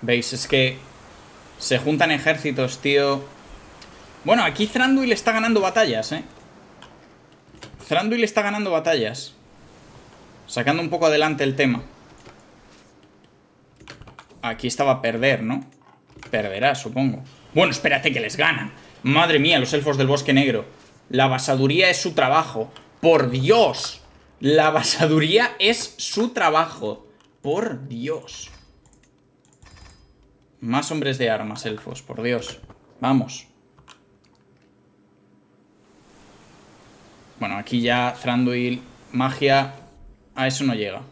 ¿Veis? Es que se juntan ejércitos, tío. Bueno, aquí Thranduil está ganando batallas, Thranduil está ganando batallas. Sacando un poco adelante el tema. Aquí estaba a perder, ¿no? Perderá, supongo. Bueno, espérate que les gana. Madre mía, los elfos del bosque negro. La basaduría es su trabajo. ¡Por Dios! La basaduría es su trabajo. ¡Por Dios! Más hombres de armas, elfos, por Dios. Vamos. Bueno, aquí ya Thranduil, magia, a eso no llega.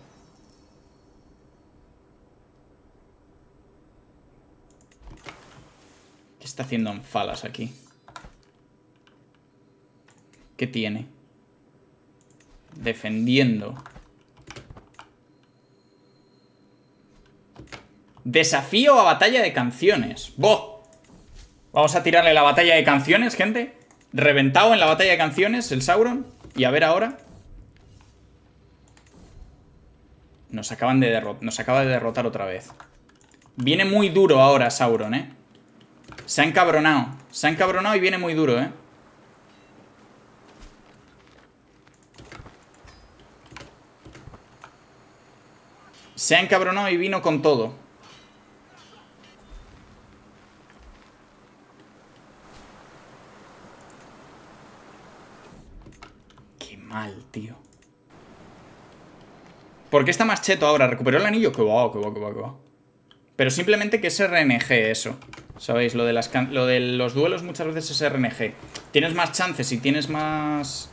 ¿Qué está haciendo Anfalas aquí? ¿Qué tiene? Defendiendo. Desafío a batalla de canciones. ¡Boh! Vamos a tirarle la batalla de canciones, gente. Reventado en la batalla de canciones el Sauron. Y a ver ahora. Nos acaba de derrotar otra vez. Viene muy duro ahora Sauron, Se ha encabronado. Se ha encabronado y viene muy duro, Se ha encabronado y vino con todo. Qué mal, tío. ¿Por qué está más cheto ahora? ¿Recuperó el anillo? Que va, que va, que va, que va. Pero simplemente que es RNG eso. ¿Sabéis? Lo de los duelos muchas veces es RNG. Tienes más chances y tienes más...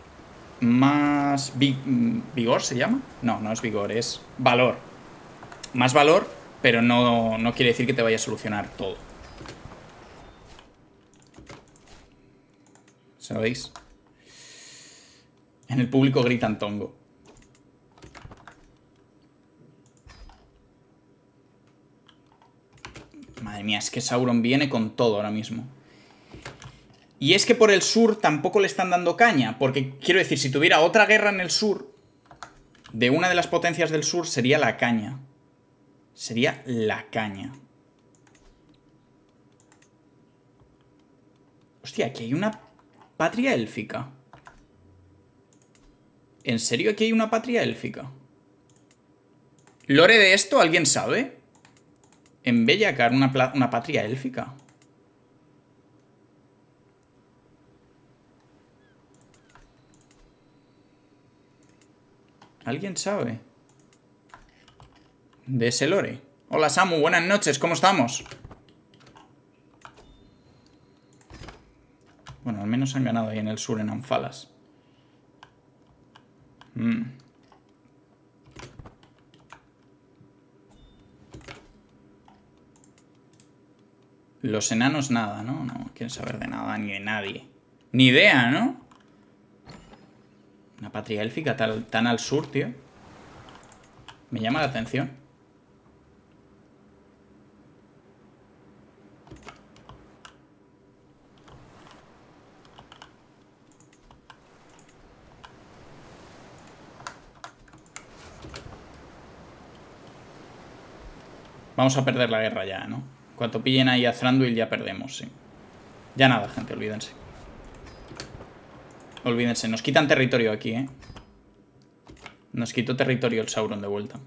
¿Vigor se llama? No, no es vigor, es valor. Más valor, pero no quiere decir que te vaya a solucionar todo. ¿Sabéis? En el público gritan tongo. Madre mía, es que Sauron viene con todo ahora mismo. Y es que por el sur tampoco le están dando caña. Porque, quiero decir, si tuviera otra guerra en el sur, de una de las potencias del sur, sería la caña. Sería la caña. Hostia, aquí hay una patria élfica. ¿En serio aquí hay una patria élfica? ¿Lore de esto alguien sabe? En Bellacar, una patria élfica. ¿Alguien sabe? De ese lore. Hola Samu, buenas noches, ¿cómo estamos? Bueno, al menos han ganado ahí en el sur, en Anfalas. Los enanos nada, ¿no? No quieren saber de nada ni de nadie. Ni idea, ¿no? Una patria élfica tan al sur, tío. Me llama la atención. Vamos a perder la guerra ya, ¿no? En cuanto pillen ahí a Thranduil ya perdemos, sí. Ya nada, gente, olvídense. Olvídense, nos quitan territorio aquí, Nos quitó territorio el Sauron de vuelta.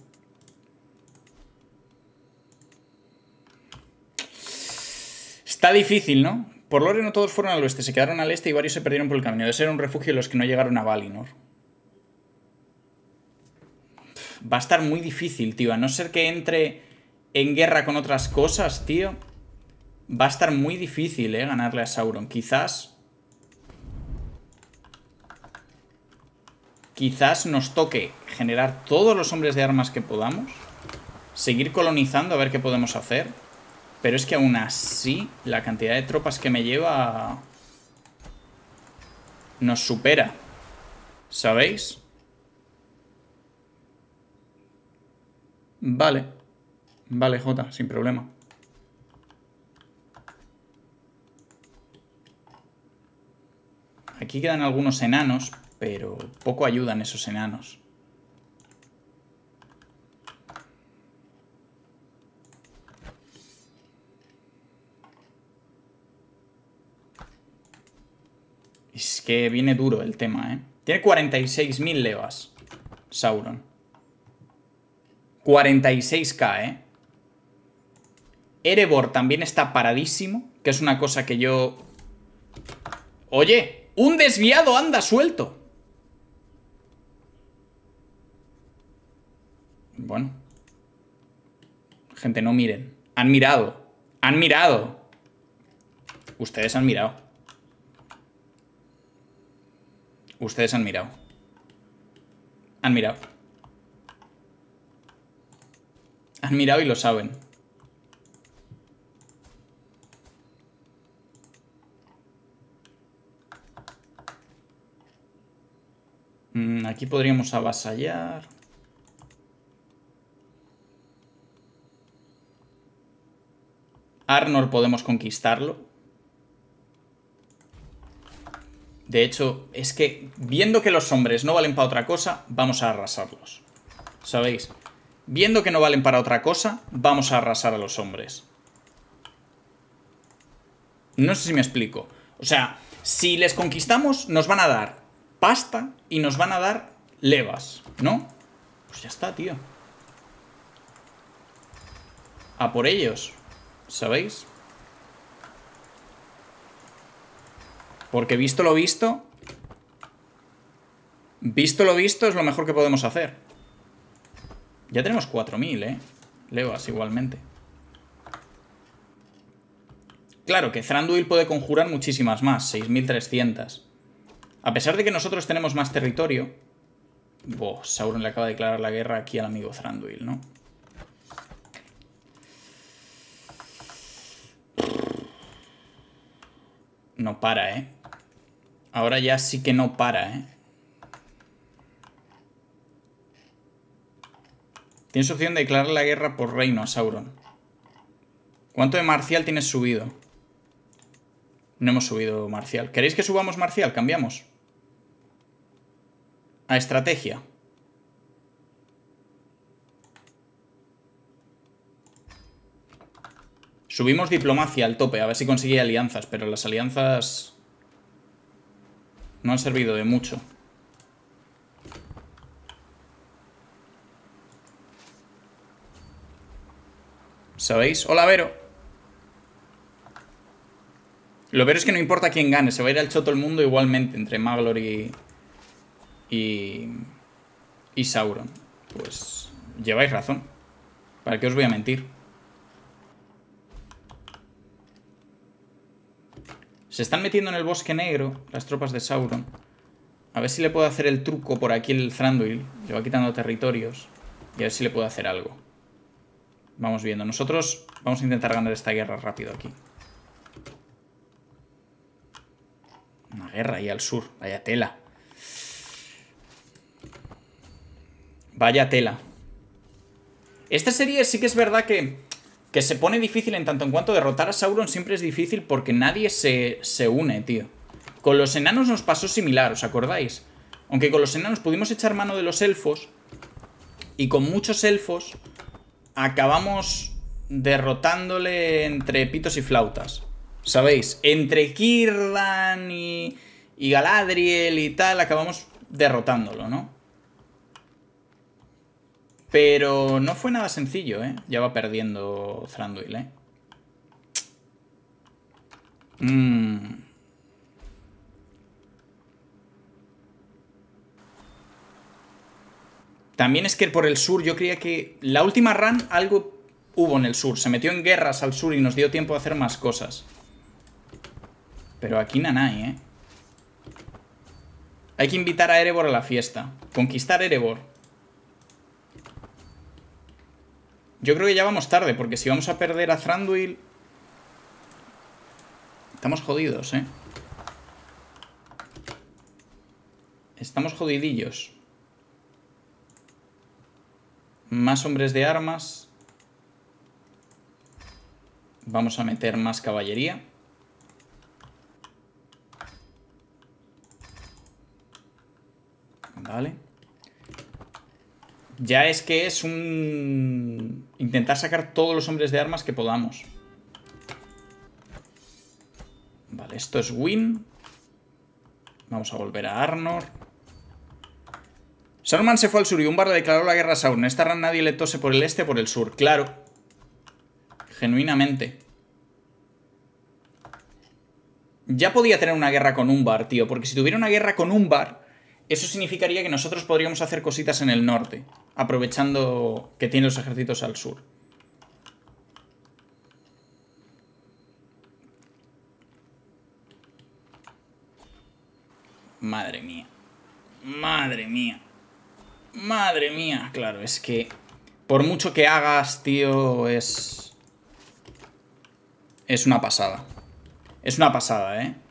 Está difícil, ¿no? Por lore no todos fueron al oeste, se quedaron al este y varios se perdieron por el camino. Debe ser un refugio de los que no llegaron a Valinor. Va a estar muy difícil, tío. A no ser que entre en guerra con otras cosas, tío. Va a estar muy difícil, ganarle a Sauron. Quizás nos toque generar todos los hombres de armas que podamos. Seguir colonizando a ver qué podemos hacer. Pero es que aún así, la cantidad de tropas que me lleva nos supera. ¿Sabéis? Vale. Vale, Jota, sin problema. Aquí quedan algunos enanos, pero poco ayudan esos enanos. Es que viene duro el tema, ¿eh? Tiene 46.000 levas. Sauron. 46k, ¿eh? Erebor también está paradísimo, que es una cosa que yo... ¡Oye! ¡Un desviado anda suelto! Bueno. Gente, no miren. Han mirado. Han mirado. Ustedes han mirado. Ustedes han mirado. Han mirado. Han mirado y lo saben. Aquí podríamos avasallar. Arnor podemos conquistarlo. De hecho, es que viendo que los hombres no valen para otra cosa, vamos a arrasarlos. ¿Sabéis? Viendo que no valen para otra cosa, vamos a arrasar a los hombres. No sé si me explico. O sea, si les conquistamos, nos van a dar pasta y nos van a dar levas, ¿no? Pues ya está, tío. A por ellos, ¿sabéis? Porque visto lo visto es lo mejor que podemos hacer. Ya tenemos 4.000, ¿eh? Levas igualmente. Claro que Thranduil puede conjurar muchísimas más, 6.300. A pesar de que nosotros tenemos más territorio... Sauron le acaba de declarar la guerra aquí al amigo Thranduil, ¿no? No para, ¿eh? Ahora ya sí que no para, ¿eh? Tienes opción de declarar la guerra por reino a Sauron. ¿Cuánto de marcial tienes subido? No hemos subido marcial. ¿Queréis que subamos marcial? Cambiamos. A estrategia. Subimos diplomacia al tope, a ver si consigue alianzas, pero las alianzas no han servido de mucho. ¿Sabéis? Hola, Vero. Lo Vero es que no importa quién gane, se va a ir al choto el mundo igualmente entre Maglor y Sauron. Pues lleváis razón. ¿Para qué os voy a mentir? Se están metiendo en el bosque negro las tropas de Sauron. A ver si le puedo hacer el truco por aquí el Thranduil. Le va quitando territorios. Y a ver si le puedo hacer algo. Vamos viendo. Nosotros vamos a intentar ganar esta guerra rápido aquí. Una guerra ahí al sur. Vaya tela. Vaya tela. Esta serie sí que es verdad que se pone difícil en tanto en cuanto derrotar a Sauron siempre es difícil porque nadie se une, tío. Con los enanos nos pasó similar, ¿os acordáis? Aunque con los enanos pudimos echar mano de los elfos y con muchos elfos acabamos derrotándole entre pitos y flautas. ¿Sabéis? Entre Círdan y Galadriel y tal acabamos derrotándolo, ¿no? Pero no fue nada sencillo, ¿eh? Ya va perdiendo Thranduil, ¿eh? También es que por el sur yo creía que... La última run algo hubo en el sur. Se metió en guerras al sur y nos dio tiempo de hacer más cosas. Pero aquí nanay, ¿eh? Hay que invitar a Erebor a la fiesta. Conquistar Erebor. Yo creo que ya vamos tarde, porque si vamos a perder a Thranduil... Estamos jodidos, ¿eh? Estamos jodidillos. Más hombres de armas. Vamos a meter más caballería. Vale. Ya es que es un... intentar sacar todos los hombres de armas que podamos. Vale, esto es win. Vamos a volver a Arnor. Saruman se fue al sur y Umbar le declaró la guerra a Sauron. Esta run nadie le tose por el este o por el sur. Claro. Genuinamente. Ya podía tener una guerra con Umbar, tío. Porque si tuviera una guerra con Umbar, eso significaría que nosotros podríamos hacer cositas en el norte. Aprovechando que tiene los ejércitos al sur. Madre mía. Madre mía. Madre mía. Claro, es que por mucho que hagas, tío, es una pasada. Es una pasada, ¿eh?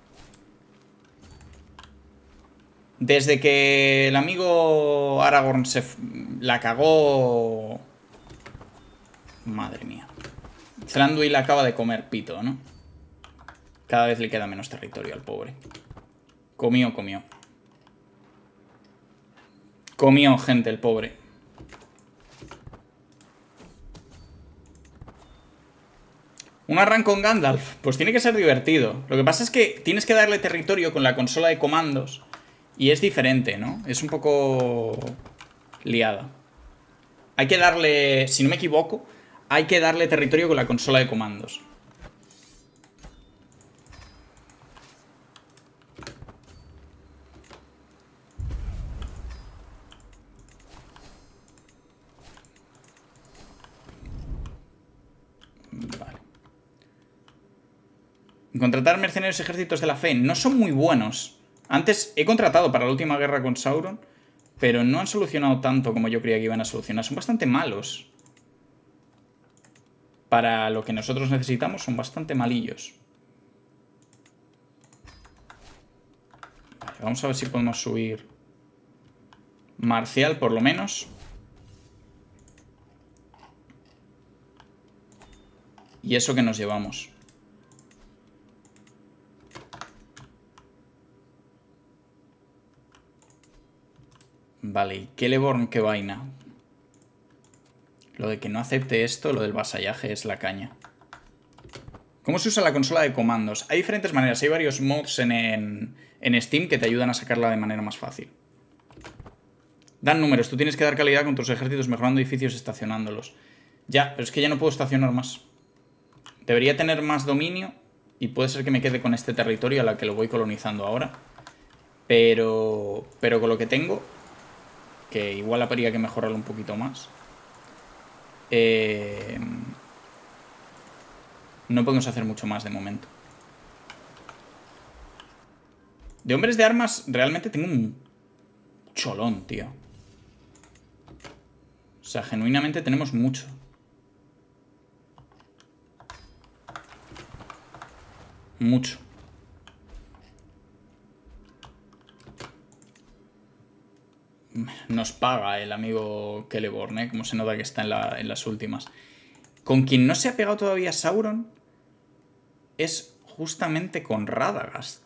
Desde que el amigo Aragorn la cagó... Madre mía. Thranduil acaba de comer pito, ¿no? Cada vez le queda menos territorio al pobre. Comió, comió. Comió, gente, el pobre. Un arranque con Gandalf. Pues tiene que ser divertido. Lo que pasa es que tienes que darle territorio con la consola de comandos. Y es diferente, ¿no? Es un poco liada. Hay que darle, si no me equivoco, hay que darle territorio con la consola de comandos. Vale. Contratar mercenarios y ejércitos de la fe. No son muy buenos. Antes he contratado para la última guerra con Sauron, pero no han solucionado tanto como yo creía que iban a solucionar. Son bastante malos. Para lo que nosotros necesitamos son bastante malillos. Vale, vamos a ver si podemos subir marcial por lo menos. Y eso que nos llevamos. Vale, ¿y Celeborn qué vaina? Lo de que no acepte esto, lo del vasallaje, es la caña. ¿Cómo se usa la consola de comandos? Hay diferentes maneras, hay varios mods en Steam que te ayudan a sacarla de manera más fácil. Dan números, tú tienes que dar calidad con tus ejércitos mejorando edificios y estacionándolos. Ya, pero es que ya no puedo estacionar más. Debería tener más dominio y puede ser que me quede con este territorio a la que lo voy colonizando ahora. Pero con lo que tengo, que igual habría que mejorarlo un poquito más. No podemos hacer mucho más de momento. De hombres de armas realmente tengo un cholón, tío. O sea, genuinamente tenemos mucho. Mucho. Nos paga el amigo Celeborn, ¿eh? Como se nota que está en las últimas. Con quien no se ha pegado todavía Sauron es justamente con Radagast.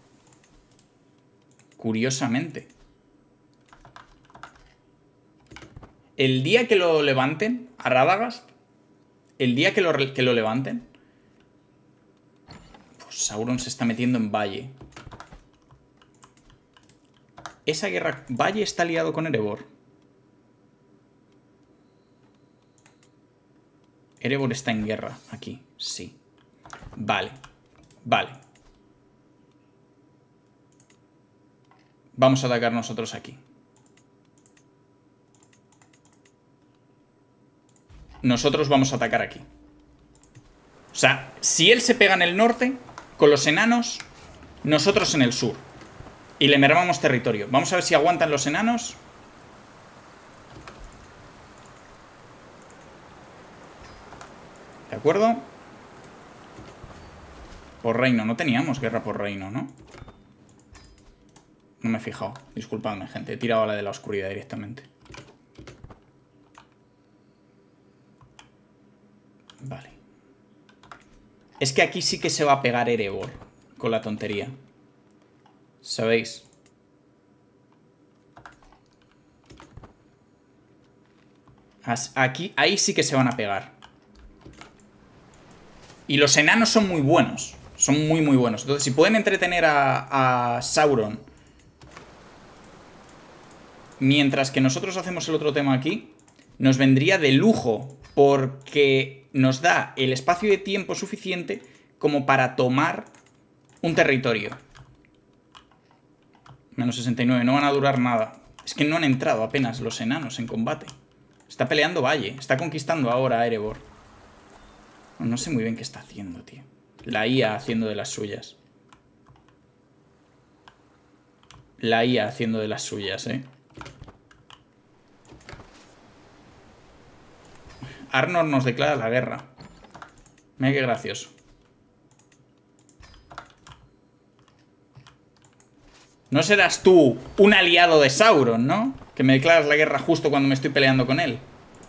Curiosamente. El día que lo levanten a Radagast, el día que lo levanten, pues Sauron se está metiendo en Valle. Esa guerra... Valle está aliado con Erebor. Erebor está en guerra aquí, sí. Vale, vale. Vamos a atacar nosotros aquí. Nosotros vamos a atacar aquí. O sea, si él se pega en el norte, con los enanos, nosotros en el sur. Y le mermamos territorio. Vamos a ver si aguantan los enanos. ¿De acuerdo? Por reino. No teníamos guerra por reino, ¿no? No me he fijado. Disculpadme, gente. He tirado a la de la oscuridad directamente. Vale. Es que aquí sí que se va a pegar Erebor con la tontería. ¿Sabéis? Aquí, ahí sí que se van a pegar. Y los enanos son muy buenos. Son muy, muy buenos. Entonces, si pueden entretener a Sauron mientras que nosotros hacemos el otro tema aquí, nos vendría de lujo, porque nos da el espacio de tiempo suficiente como para tomar un territorio. Menos 69, no van a durar nada. Es que no han entrado apenas los enanos en combate. Está peleando Valle, está conquistando ahora a Erebor. No sé muy bien qué está haciendo, tío. La IA haciendo de las suyas. La IA haciendo de las suyas, Arnor nos declara la guerra. Mira qué gracioso. No serás tú un aliado de Sauron, ¿no? Que me declaras la guerra justo cuando me estoy peleando con él.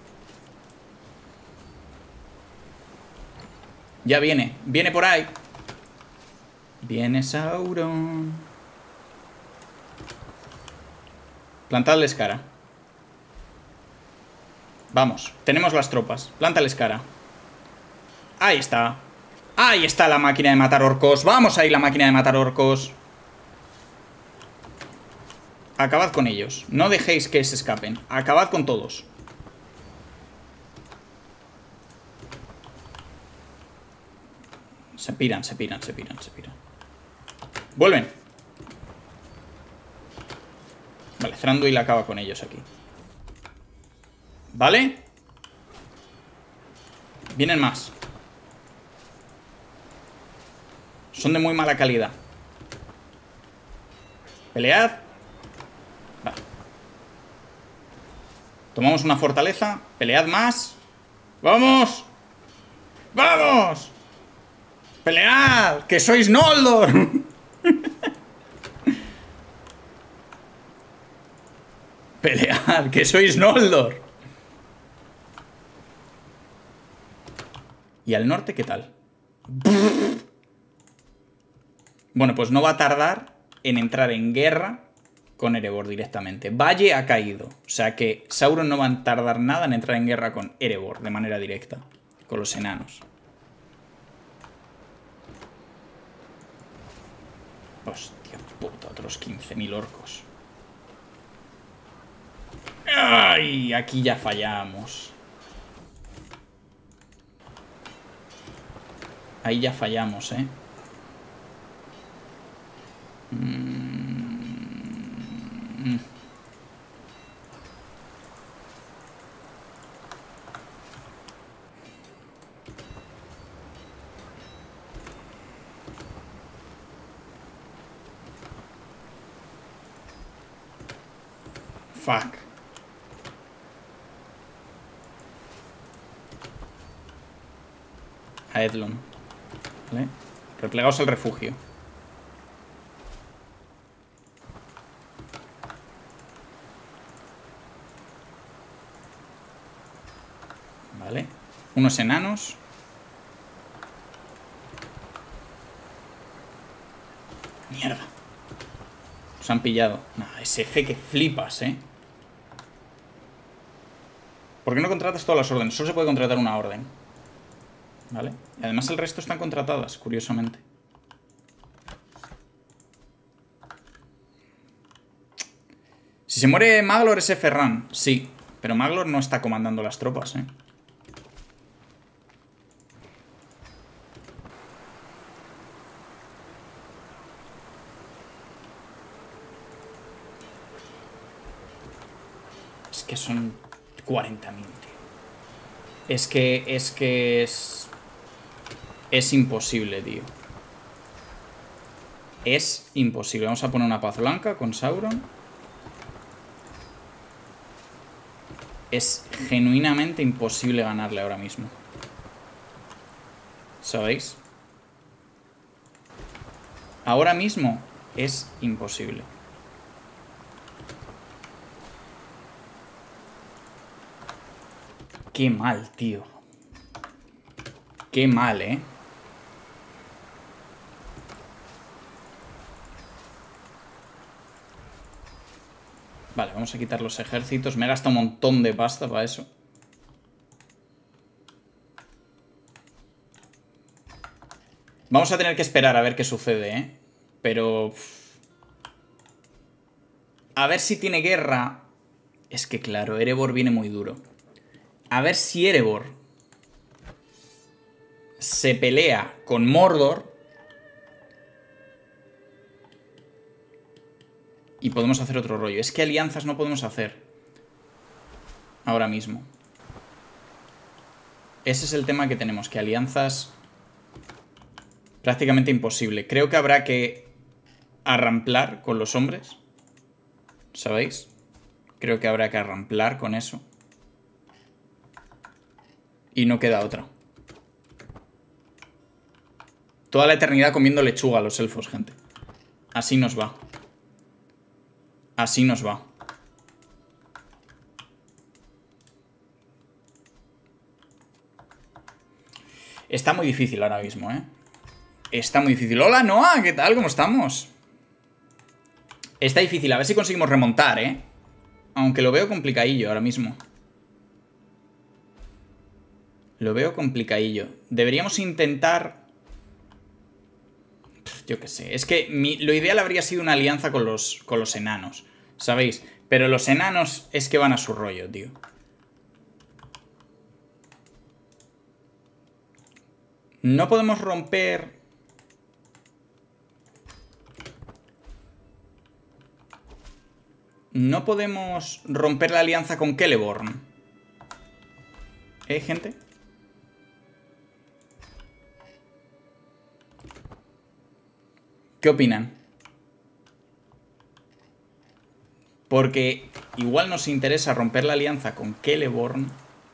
Ya viene. Viene por ahí. Viene Sauron. Plantadles cara. Vamos. Tenemos las tropas. Plántales cara. Ahí está. Ahí está la máquina de matar orcos. Vamos ahí, la máquina de matar orcos. Acabad con ellos. No dejéis que se escapen. Acabad con todos. Se piran, se piran, se piran, se piran. Vuelven. Vale, Thranduil acaba con ellos aquí. ¿Vale? Vienen más. Son de muy mala calidad. Pelead. Vale. Tomamos una fortaleza. Pelead más. ¡Vamos! ¡Vamos! ¡Pelead! ¡Que sois Noldor! ¡Pelead! ¡Que sois Noldor! ¿Y al norte qué tal? Bueno, pues no va a tardar en entrar en guerra con Erebor directamente. Valle ha caído. O sea que Sauron no va a tardar nada en entrar en guerra con Erebor de manera directa. Con los enanos. Hostia puta, otros 15.000 orcos. ¡Ay! Aquí ya fallamos. Ahí ya fallamos, Fuck. A Edlon. ¿Vale? Replegaos al refugio. Vale. Unos enanos. Mierda. Os han pillado. Nah, SF que flipas, ¿Por qué no contratas todas las órdenes? Solo se puede contratar una orden. ¿Vale? Y además el resto están contratadas, curiosamente. Si se muere Maglor es Ferran, sí. Pero Maglor no está comandando las tropas, Es que son 40.000, tío. Es imposible, tío. Es imposible. Vamos a poner una paz blanca con Sauron. Es genuinamente imposible ganarle ahora mismo. ¿Sabéis? Ahora mismo es imposible. Qué mal, tío. Qué mal, Vale, vamos a quitar los ejércitos. Me he gastado un montón de pasta para eso. Vamos a tener que esperar a ver qué sucede, Pero... a ver si tiene guerra Es que claro, Erebor viene muy duro. A ver si Erebor se pelea con Mordor y podemos hacer otro rollo. Es que alianzas no podemos hacer ahora mismo. Ese es el tema que tenemos, que alianzas prácticamente imposible. Creo que habrá que arramplar con los hombres, ¿sabéis? Creo que habrá que arramplar con eso. Y no queda otra. Toda la eternidad comiendo lechuga a los elfos, gente. Así nos va. Así nos va. Está muy difícil ahora mismo, ¿eh? Está muy difícil. Hola, Noah, ¿qué tal? ¿Cómo estamos? Está difícil, a ver si conseguimos remontar, ¿eh? Aunque lo veo complicadillo ahora mismo. Lo veo complicadillo. Deberíamos intentar... Yo qué sé. Es que lo ideal habría sido una alianza con los enanos, ¿sabéis? Pero los enanos es que van a su rollo, tío. No podemos romper... No podemos romper la alianza con Celeborn. Gente? ¿Qué opinan? Porque igual nos interesa romper la alianza con Celeborn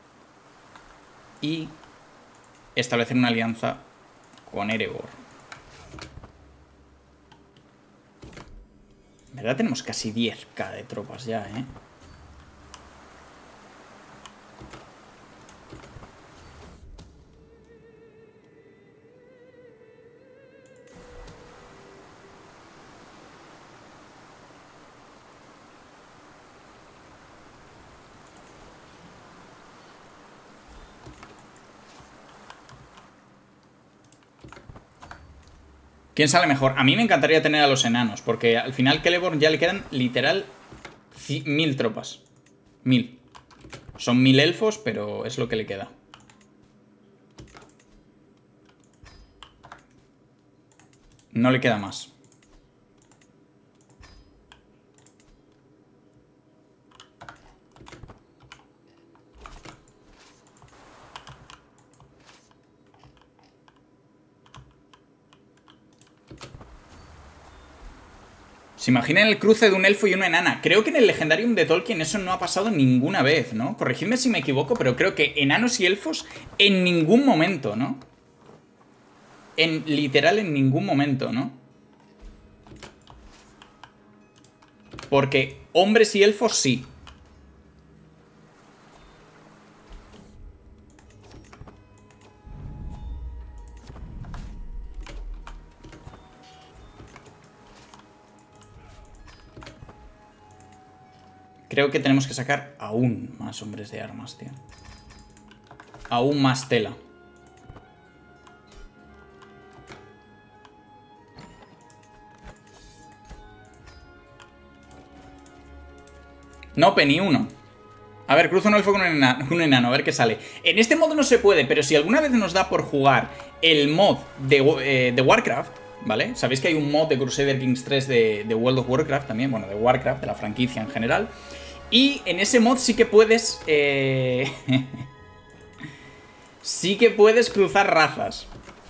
y establecer una alianza con Erebor. En verdad tenemos casi 10.000 de tropas ya, ¿eh? ¿Quién sale mejor? A mí me encantaría tener a los enanos, porque al final Celeborn ya le quedan literal 1000 tropas. 1000. Son 1000 elfos, pero es lo que le queda. No le queda más. ¿Se imaginan el cruce de un elfo y una enana? Creo que en el Legendarium de Tolkien eso no ha pasado ninguna vez, ¿no? Corregidme si me equivoco, pero creo que enanos y elfos en ningún momento, ¿no? Literal en ningún momento, ¿no? Porque hombres y elfos sí. Creo que tenemos que sacar aún más hombres de armas, tío. Aún más tela. No, ni uno. A ver, cruzo un elfo con un enano, a ver qué sale. En este modo no se puede, pero si alguna vez nos da por jugar el mod de Warcraft, ¿vale? Sabéis que hay un mod de Crusader Kings 3 de World of Warcraft también, bueno, de Warcraft, de la franquicia en general. Y en ese mod sí que puedes... sí que puedes cruzar razas.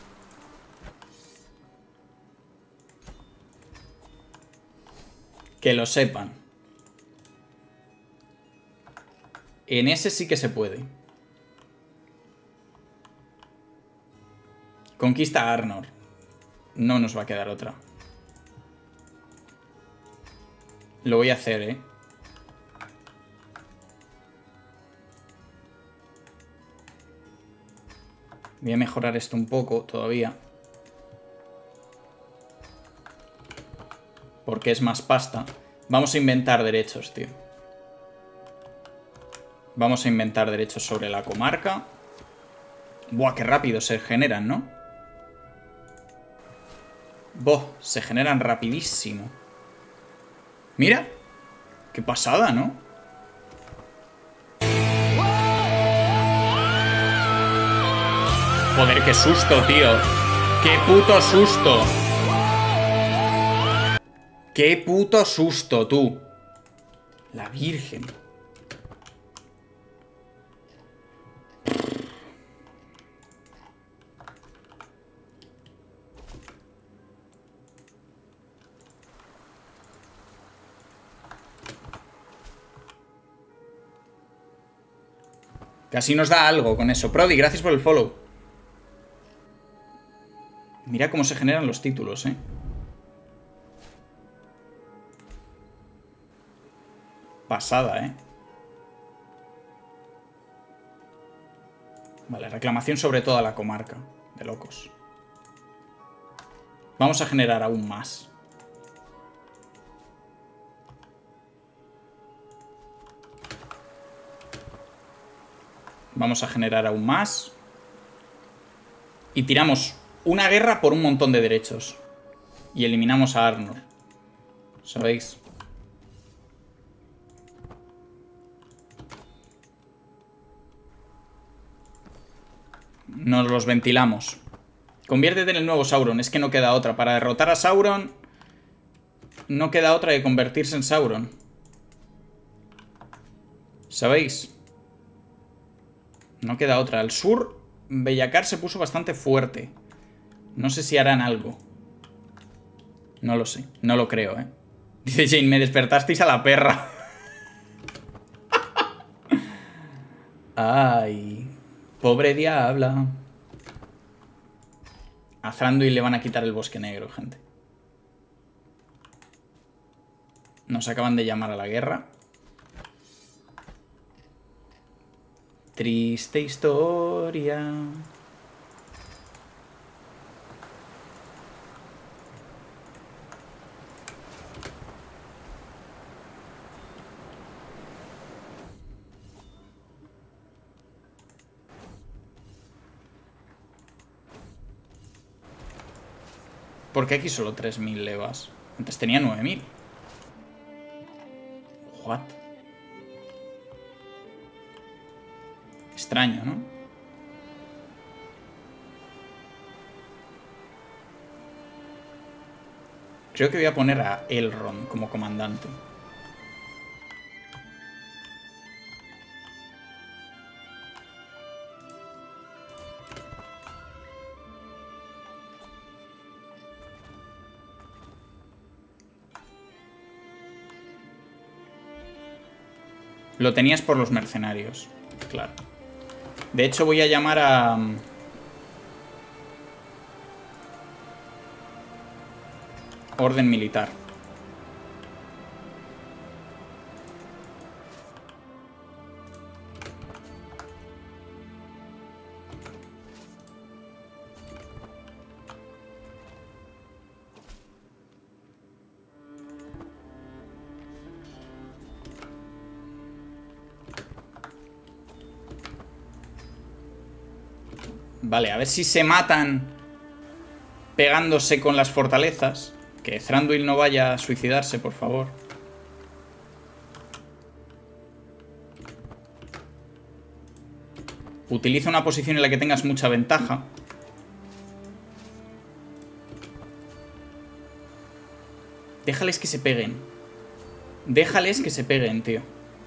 Que lo sepan. En ese sí que se puede. Conquista Arnor. No nos va a quedar otra. Lo voy a hacer, ¿eh? Voy a mejorar esto un poco todavía. Porque es más pasta. Vamos a inventar derechos, tío. Vamos a inventar derechos sobre la comarca. Buah, qué rápido se generan, ¿no? Buah, se generan rapidísimo. Mira. Qué pasada, ¿no? Joder, qué susto, tío. Qué puto susto. Qué puto susto, tú. La Virgen. Casi nos da algo con eso. Prodi, gracias por el follow. Mira cómo se generan los títulos, ¿eh? Pasada, ¿eh? Vale, reclamación sobre toda la comarca. De locos. Vamos a generar aún más. Vamos a generar aún más. Y tiramos una guerra por un montón de derechos. Y eliminamos a Arnor. ¿Sabéis? Nos los ventilamos. Conviértete en el nuevo Sauron. Es que no queda otra. Para derrotar a Sauron, no queda otra que convertirse en Sauron. ¿Sabéis? No queda otra. Al sur, Bellacar se puso bastante fuerte. No sé si harán algo. No lo sé. No lo creo, ¿eh? Dice Jane, me despertasteis a la perra. Ay, pobre diabla. A Thranduil le van a quitar el bosque negro, gente. Nos acaban de llamar a la guerra. Triste historia. ¿Por qué aquí solo 3000 levas? Antes tenía 9000. What? Extraño, ¿no? Creo que voy a poner a Elrond como comandante. Lo tenías por los mercenarios, claro. De hecho voy a llamar a... Orden militar. Vale, a ver si se matan pegándose con las fortalezas. Que Thranduil no vaya a suicidarse, por favor. Utiliza una posición en la que tengas mucha ventaja. Déjales que se peguen. Déjales que se peguen, tío.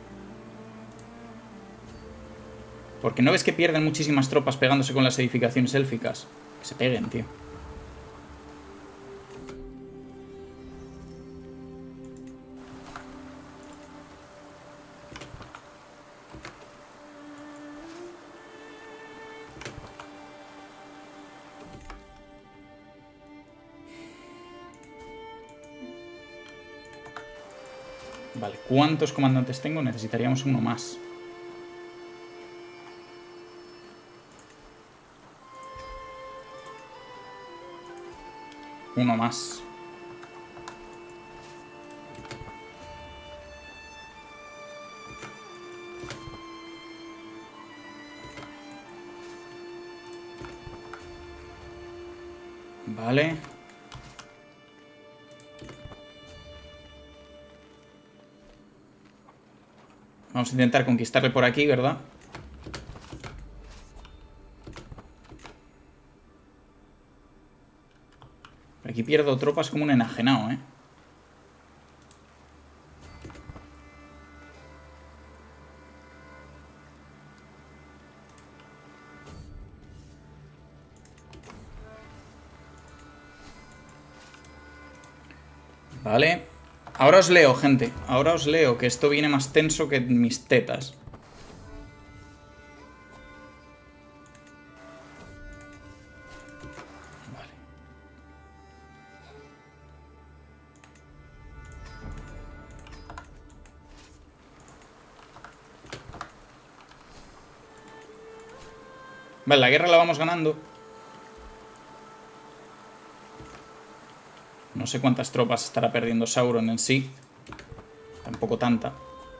Porque ¿no ves que pierden muchísimas tropas pegándose con las edificaciones élficas? Que se peguen, tío. Vale, ¿cuántos comandantes tengo? Necesitaríamos uno más. Uno más. Vale. Vamos a intentar conquistarle por aquí, ¿verdad? Aquí pierdo tropas como un enajenado, ¿eh? Vale. Ahora os leo, gente. Ahora os leo, que esto viene más tenso que mis tetas. Vale. Vale, la guerra la vamos ganando. No sé cuántas tropas estará perdiendo Sauron en sí. Tampoco tanta.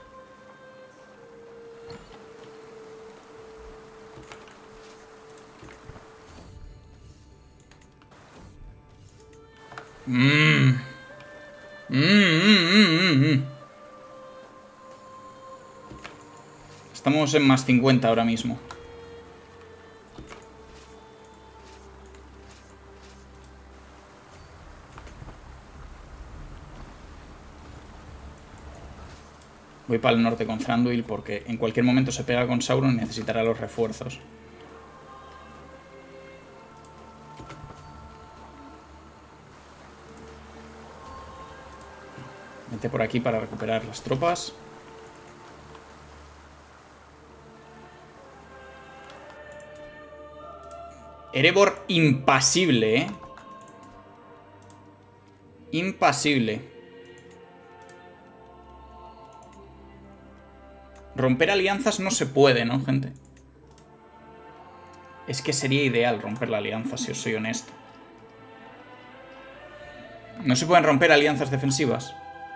Estamos en más 50 ahora mismo. Voy para el norte con Thranduil porque en cualquier momento se pega con Sauron y necesitará los refuerzos. Vete por aquí para recuperar las tropas. Erebor impasible, ¿eh? Impasible. Romper alianzas no se puede, ¿no, gente? Es que sería ideal romper la alianza, si os soy honesto. No se pueden romper alianzas defensivas.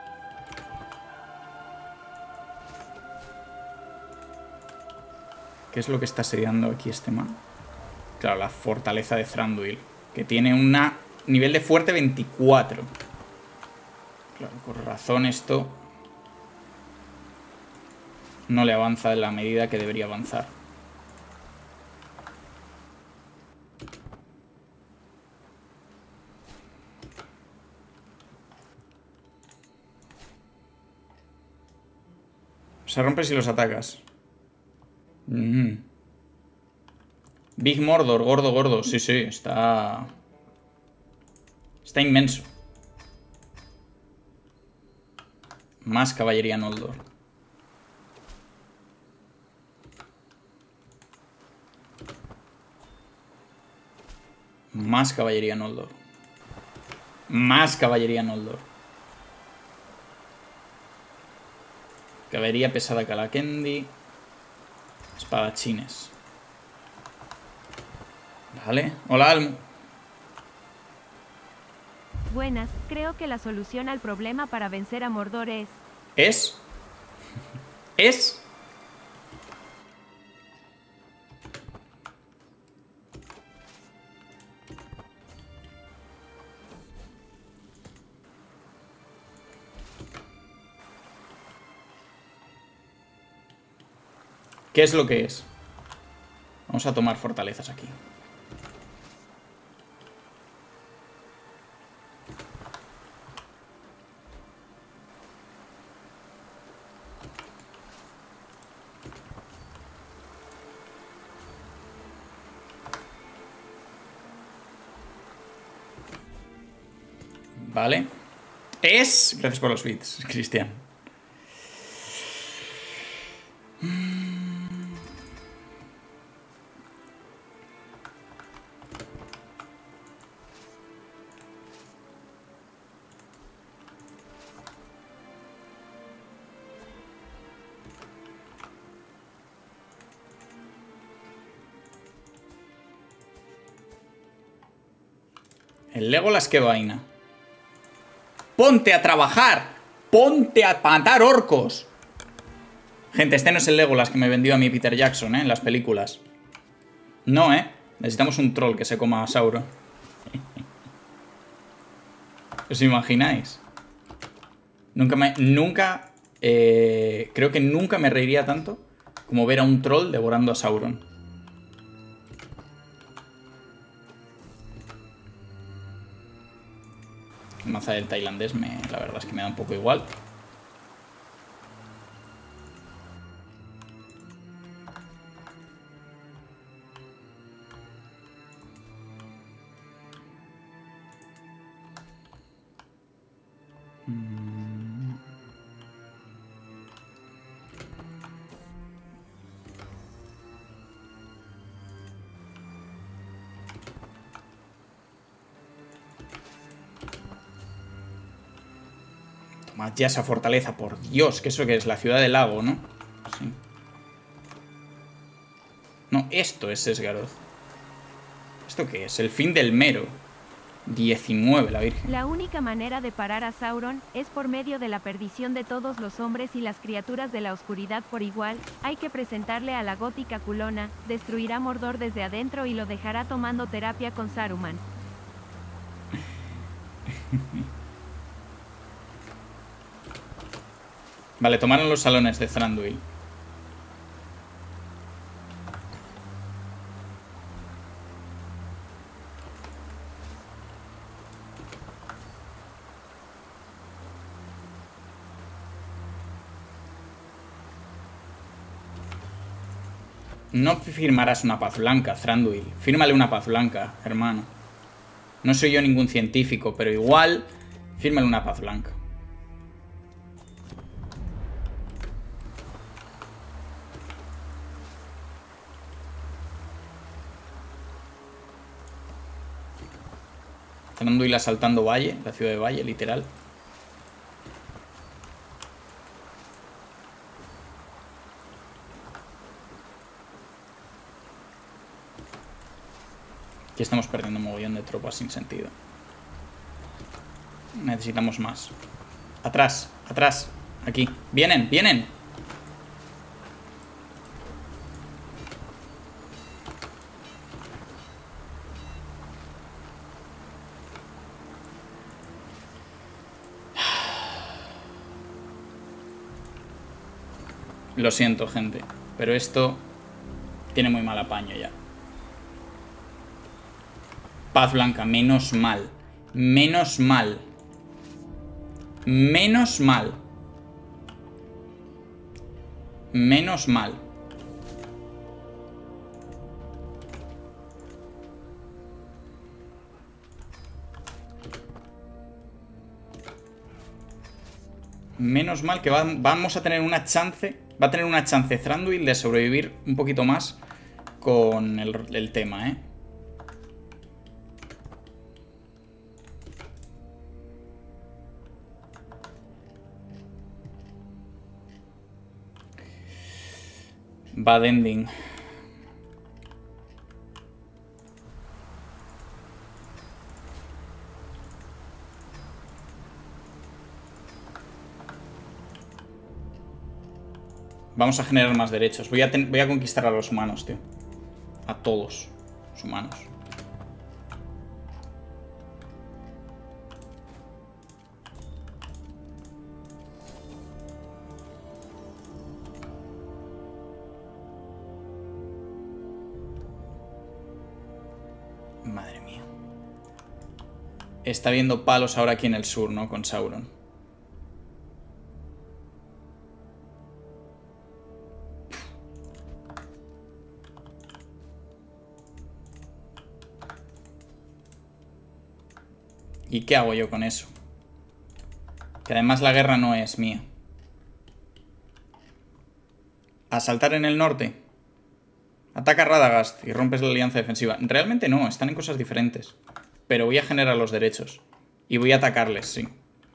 ¿Qué es lo que está asediando aquí este man? Claro, la fortaleza de Thranduil, que tiene un nivel de fuerte 24. Claro, por razón esto no le avanza en la medida que debería avanzar. Se rompe si los atacas. Big Mordor, gordo, gordo. Sí, sí, está... Está inmenso. Más caballería Noldor. Más caballería Noldor. Más caballería Noldor. Caballería pesada Calakendi. Espadachines. Vale. Hola, Almu. Buenas, creo que la solución al problema para vencer a Mordor es... ¿Es? ¿Es? ¿Qué es lo que es? Vamos a tomar fortalezas aquí. Vale. Es... Gracias por los bits, Cristian. El Legolas, qué vaina. ¡Ponte a trabajar! ¡Ponte a matar orcos! Gente, este no es el Legolas que me vendió a mí Peter Jackson, en las películas. No, necesitamos un troll que se coma a Sauron. ¿Os imagináis? Creo que nunca me reiría tanto como ver a un troll devorando a Sauron. maza del tailandés la verdad es que me da un poco igual. Tomad ya esa fortaleza, por Dios, que eso que es la ciudad del lago, ¿no? Sí. No, esto es Esgaroth. ¿Esto qué es? El fin del Mero. 19, la Virgen. La única manera de parar a Sauron es por medio de la perdición de todos los hombres y las criaturas de la oscuridad por igual. Hay que presentarle a la gótica culona, destruirá Mordor desde adentro y lo dejará tomando terapia con Saruman. Vale, tomaron los salones de Thranduil. No firmarás una paz blanca, Thranduil. Fírmale una paz blanca, hermano. No soy yo ningún científico, pero igual, fírmale una paz blanca. Thranduil asaltando Valle, la ciudad de Valle, literal. Aquí estamos perdiendo un mogollón de tropas sin sentido. Necesitamos más. Atrás, atrás. Aquí. ¡Vienen, vienen! Lo siento, gente, pero esto tiene muy mal apaño ya. Paz blanca, menos mal. Menos mal. Menos mal. Menos mal. Menos mal que vamos a tener una chance. Va a tener una chance Thranduil de sobrevivir un poquito más con el tema, ¿eh? Bad ending. Vamos a generar más derechos. Voy a conquistar a los humanos, tío. A todos los humanos. Madre mía. Está viendo palos ahora aquí en el sur, ¿no? Con Sauron. ¿Y qué hago yo con eso? Que además la guerra no es mía. ¿Asaltar en el norte? Ataca Radagast y rompes la alianza defensiva. Realmente no, están en cosas diferentes. Pero voy a generar los derechos. Y voy a atacarles, sí.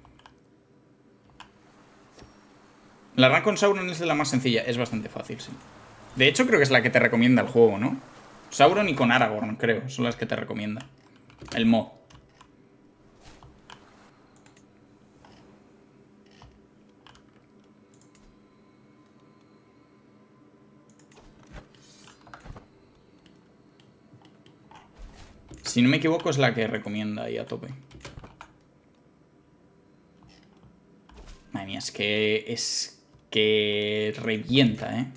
La run con Sauron es la más sencilla. Es bastante fácil, sí. De hecho, creo que es la que te recomienda el juego, ¿no? Sauron y con Aragorn, creo. Son las que te recomienda el mod. Si no me equivoco, es la que recomienda ahí a tope. Madre mía, es que revienta, ¿eh?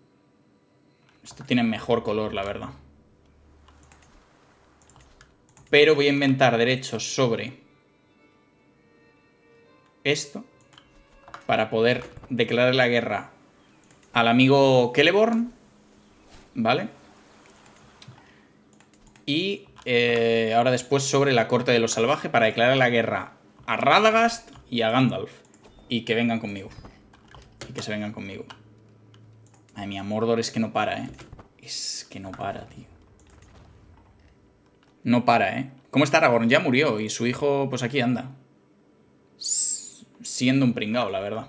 Esto tiene mejor color, la verdad. Pero voy a inventar derechos sobre esto para poder declarar la guerra al amigo Celeborn, ¿vale? Y ahora después sobre la corte de los salvajes para declarar la guerra a Radagast y a Gandalf. Y que vengan conmigo. Y que se vengan conmigo. Ay, mía, Mordor es que no para, ¿eh? Es que no para, tío. No para, ¿eh? ¿Cómo está Aragorn? Ya murió y su hijo, pues aquí anda. Siendo un pringao, la verdad.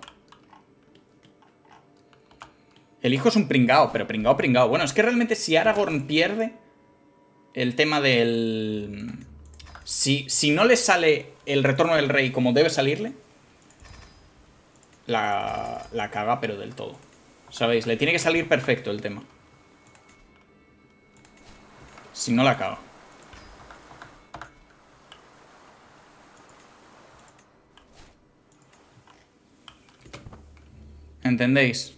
El hijo es un pringao, pero pringao, pringao. Bueno, es que realmente si Aragorn pierde el tema del... Si no le sale el retorno del rey como debe salirle, la caga, pero del todo. ¿Sabéis? Le tiene que salir perfecto el tema. Si no, la caga. ¿Entendéis?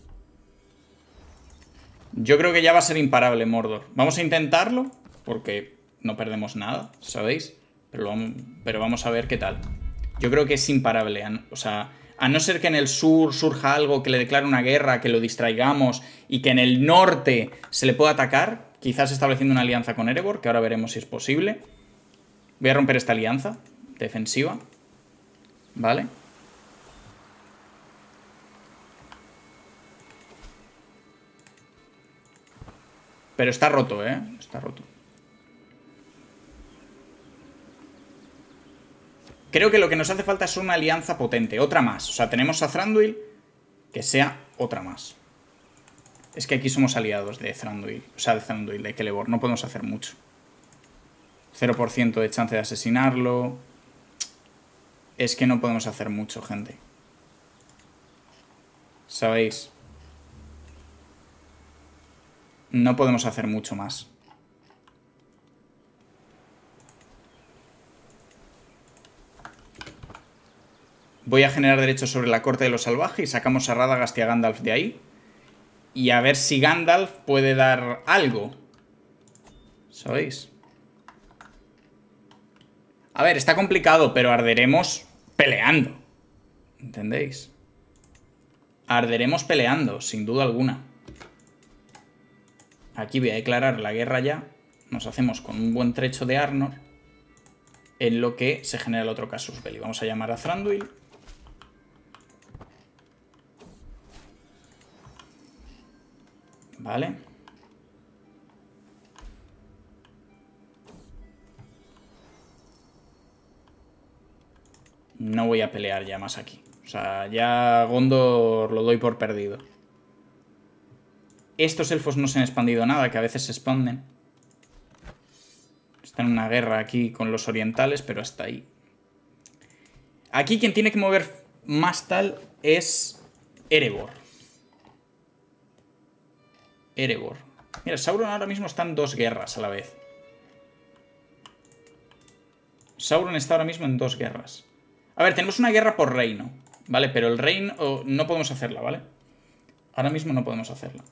Yo creo que ya va a ser imparable Mordor. Vamos a intentarlo, porque no perdemos nada, ¿sabéis? Pero vamos a ver qué tal. Yo creo que es imparable. O sea, a no ser que en el sur surja algo que le declare una guerra, que lo distraigamos y que en el norte se le pueda atacar, quizás estableciendo una alianza con Erebor, que ahora veremos si es posible. Voy a romper esta alianza defensiva. ¿Vale? Pero está roto, ¿eh? Está roto. Creo que lo que nos hace falta es una alianza potente. Otra más. O sea, tenemos a Thranduil. Que sea otra más. Es que aquí somos aliados de Thranduil. O sea, de Thranduil, de Celeborn. No podemos hacer mucho. 0% de chance de asesinarlo. Es que no podemos hacer mucho, gente. ¿Sabéis? No podemos hacer mucho más. Voy a generar derechos sobre la corte de los salvajes y sacamos a Radagast y a Gandalf de ahí. Y a ver si Gandalf puede dar algo. ¿Sabéis? A ver, está complicado, pero arderemos peleando. ¿Entendéis? Arderemos peleando, sin duda alguna. Aquí voy a declarar la guerra ya. Nos hacemos con un buen trecho de Arnor. En lo que se genera el otro casus belli. Vamos a llamar a Thranduil. Vale. No voy a pelear ya más aquí. O sea, ya Gondor lo doy por perdido. Estos elfos no se han expandido nada, que a veces se expanden. Están en una guerra aquí con los orientales, pero hasta ahí. Aquí quien tiene que mover más tal es Erebor. Erebor. Mira, Sauron ahora mismo está en 2 guerras a la vez. Sauron está ahora mismo en 2 guerras. A ver, tenemos una guerra por reino, ¿vale? Pero el reino no podemos hacerla, ¿vale? Ahora mismo no podemos hacerla.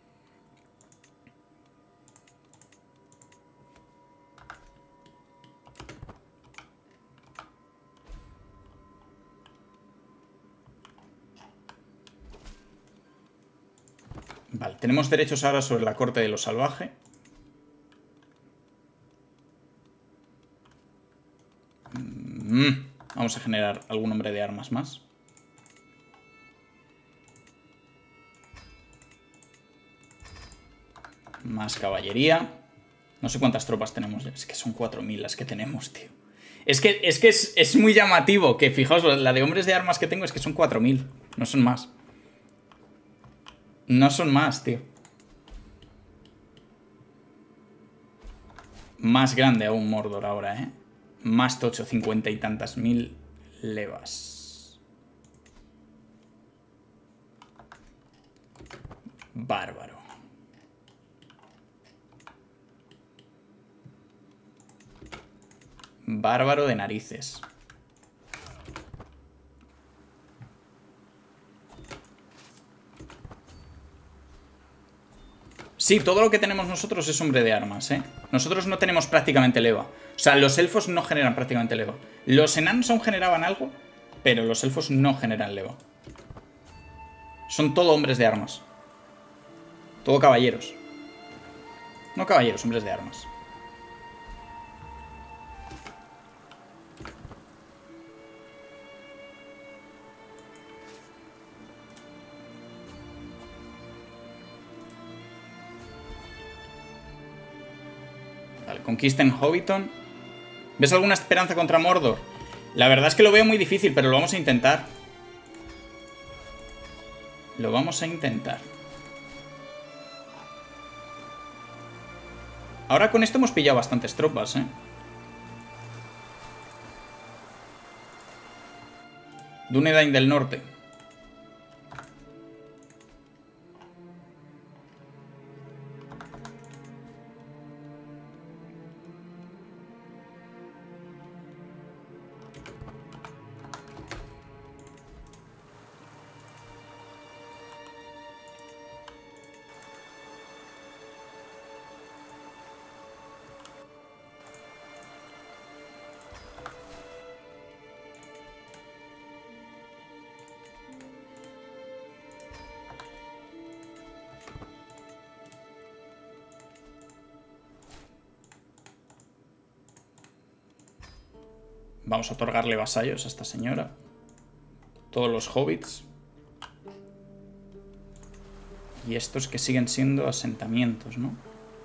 Vale, tenemos derechos ahora sobre la corte de los salvajes. Vamos a generar algún hombre de armas más. Más caballería. No sé cuántas tropas tenemos. Es que son 4000 las que tenemos, tío. Es que es muy llamativo. Que fijaos, la de hombres de armas que tengo es que son 4000. No son más. No son más, tío. Más grande aún Mordor ahora, ¿eh? Más tocho, 50 y tantas mil levas. Bárbaro. Bárbaro de narices. Sí, todo lo que tenemos nosotros es hombre de armas, ¿eh? Nosotros no tenemos prácticamente leva. O sea, los elfos no generan prácticamente leva. Los enanos aún generaban algo, pero los elfos no generan leva. Son todo hombres de armas. Todo caballeros. No caballeros, hombres de armas. Vale, conquisten Hobbiton. ¿Ves alguna esperanza contra Mordor? La verdad es que lo veo muy difícil, pero lo vamos a intentar. Lo vamos a intentar. Ahora con esto hemos pillado bastantes tropas, ¿eh? Dúnedain del norte. Vamos a otorgarle vasallos a esta señora. Todos los hobbits. Y estos que siguen siendo asentamientos, ¿no?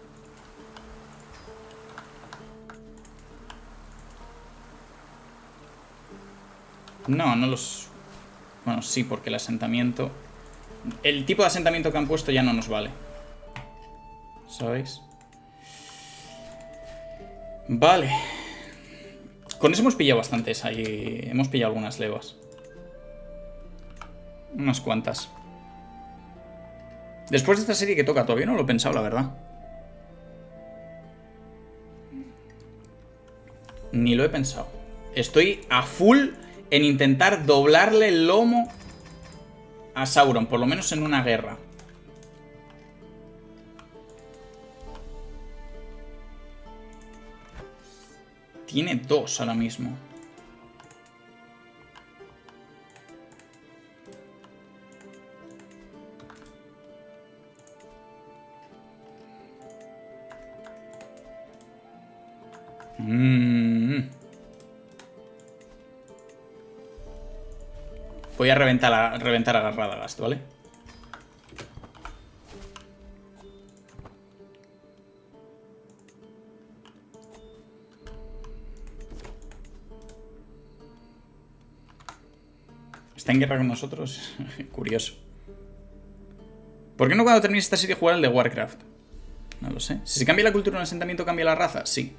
No, no los... Bueno, sí, porque el asentamiento... El tipo de asentamiento que han puesto ya no nos vale. ¿Sabéis? Vale. Con eso hemos pillado bastantes ahí. Hemos pillado algunas levas. Unas cuantas. Después de esta serie que toca, todavía no lo he pensado, la verdad. Ni lo he pensado. Estoy a full en intentar doblarle el lomo a Sauron, por lo menos en una guerra. Tiene 2 ahora mismo. Voy a reventar a Radagast, ¿vale? ¿Está en guerra con nosotros? Curioso. ¿Por qué no cuando termine esta serie jugar al de Warcraft? No lo sé. Si se cambia la cultura en un asentamiento, ¿cambia la raza? Sí.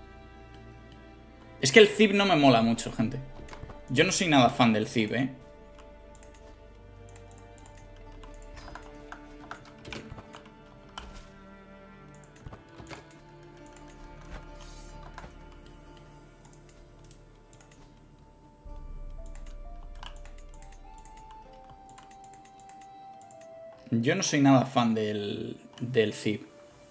Es que el Cib no me mola mucho, gente. Yo no soy nada fan del Cib, ¿eh? Yo no soy nada fan del Cib.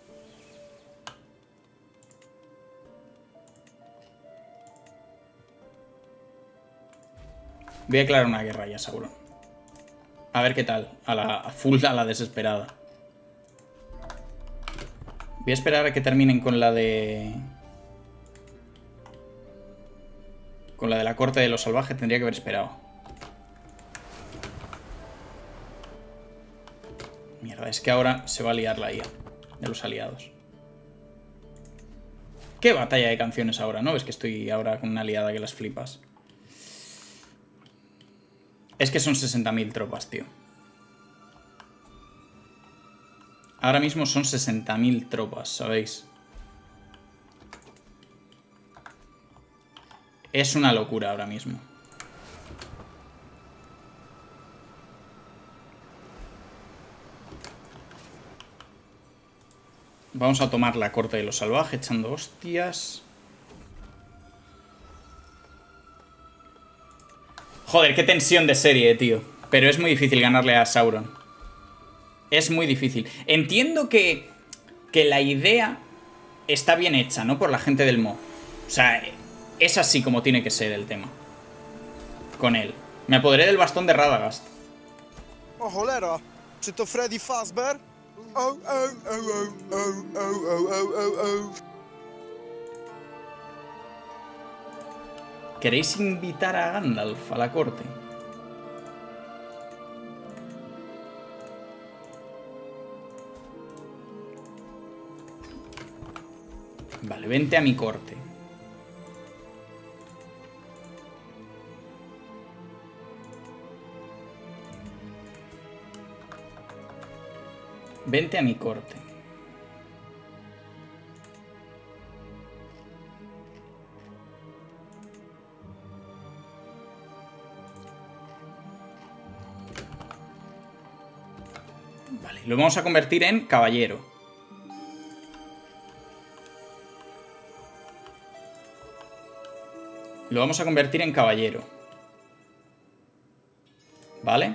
Voy a declarar una guerra ya, seguro. A ver qué tal. A full, a la desesperada. Voy a esperar a que terminen con la de... Con la de la corte de los salvajes. Tendría que haber esperado. Mierda, es que ahora se va a liar la IA de los aliados. ¿Qué batalla de canciones ahora, no? Es que estoy ahora con una aliada que las flipas. Es que son 60.000 tropas, tío. Ahora mismo son 60.000 tropas, ¿sabéis? Es una locura ahora mismo. Vamos a tomar la corte de los salvajes echando hostias. Joder, qué tensión de serie, tío. Pero es muy difícil ganarle a Sauron. Es muy difícil. Entiendo que que la idea está bien hecha, ¿no? Por la gente del mod. O sea, es así como tiene que ser el tema. Con él. Me apoderé del bastón de Radagast. Oh, cholera. Czy to Freddy Fazbear? Oh, oh, oh, oh, oh, oh, oh, oh, oh. ¿Queréis invitar a Gandalf a la corte? Vale, vente a mi corte. Vente a mi corte. Vale, lo vamos a convertir en caballero. Lo vamos a convertir en caballero. ¿Vale?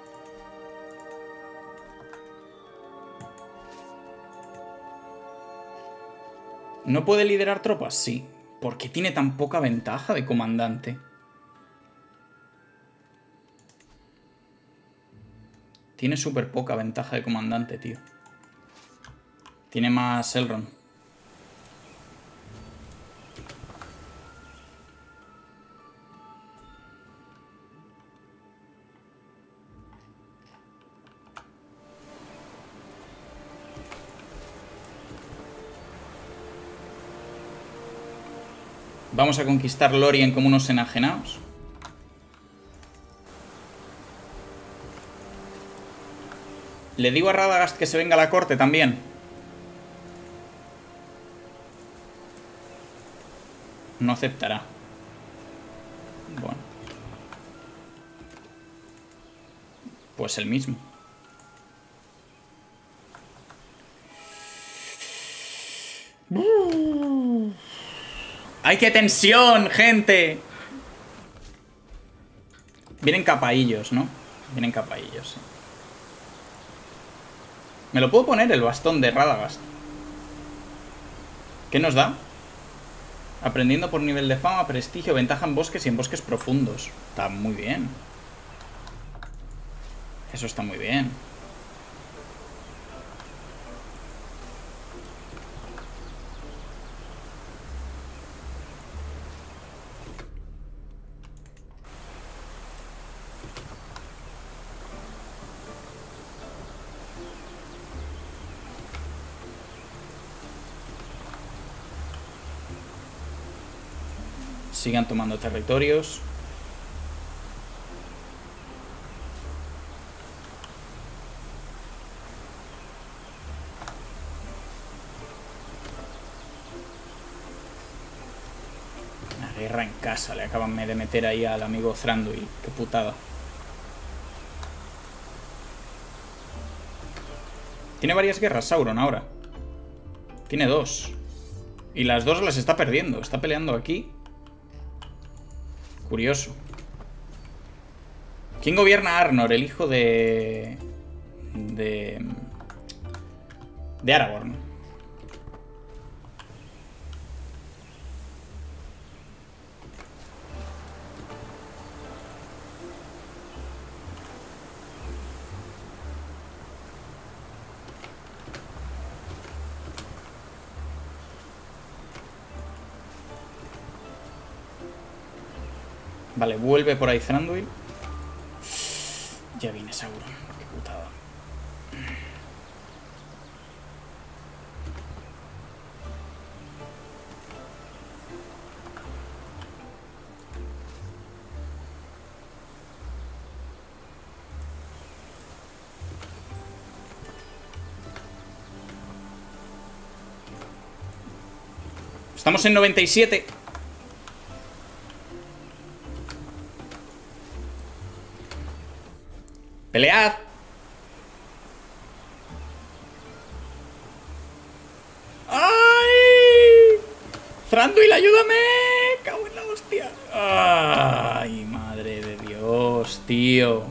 ¿No puede liderar tropas? Sí. ¿Por qué tiene tan poca ventaja de comandante? Tiene súper poca ventaja de comandante, tío. Tiene más Elrond. Vamos a conquistar Lorien como unos enajenados. Le digo a Radagast que se venga a la corte también. No aceptará. Bueno. Pues el mismo. ¡Ay, qué tensión, gente! Vienen capaillos, ¿no? Vienen capaillos, sí. Me lo puedo poner el bastón de Radagast. ¿Qué nos da? Aprendiendo por nivel de fama, prestigio, ventaja en bosques y en bosques profundos. Está muy bien. Eso está muy bien. Sigan tomando territorios. Una guerra en casa. Le acaban de meter ahí al amigo Thranduil. Qué putada. Tiene varias guerras Sauron ahora. Tiene dos. Y las dos las está perdiendo. Está peleando aquí. Curioso. ¿Quién gobierna Arnor? El hijo de Aragorn. Vale, vuelve por ahí Thranduil. Ya viene Sauron. Qué putada. Estamos en 97. ¡Pelead! ¡Ay! ¡Thranduil, ayúdame! ¡Cago en la hostia! ¡Ay, madre de Dios, tío!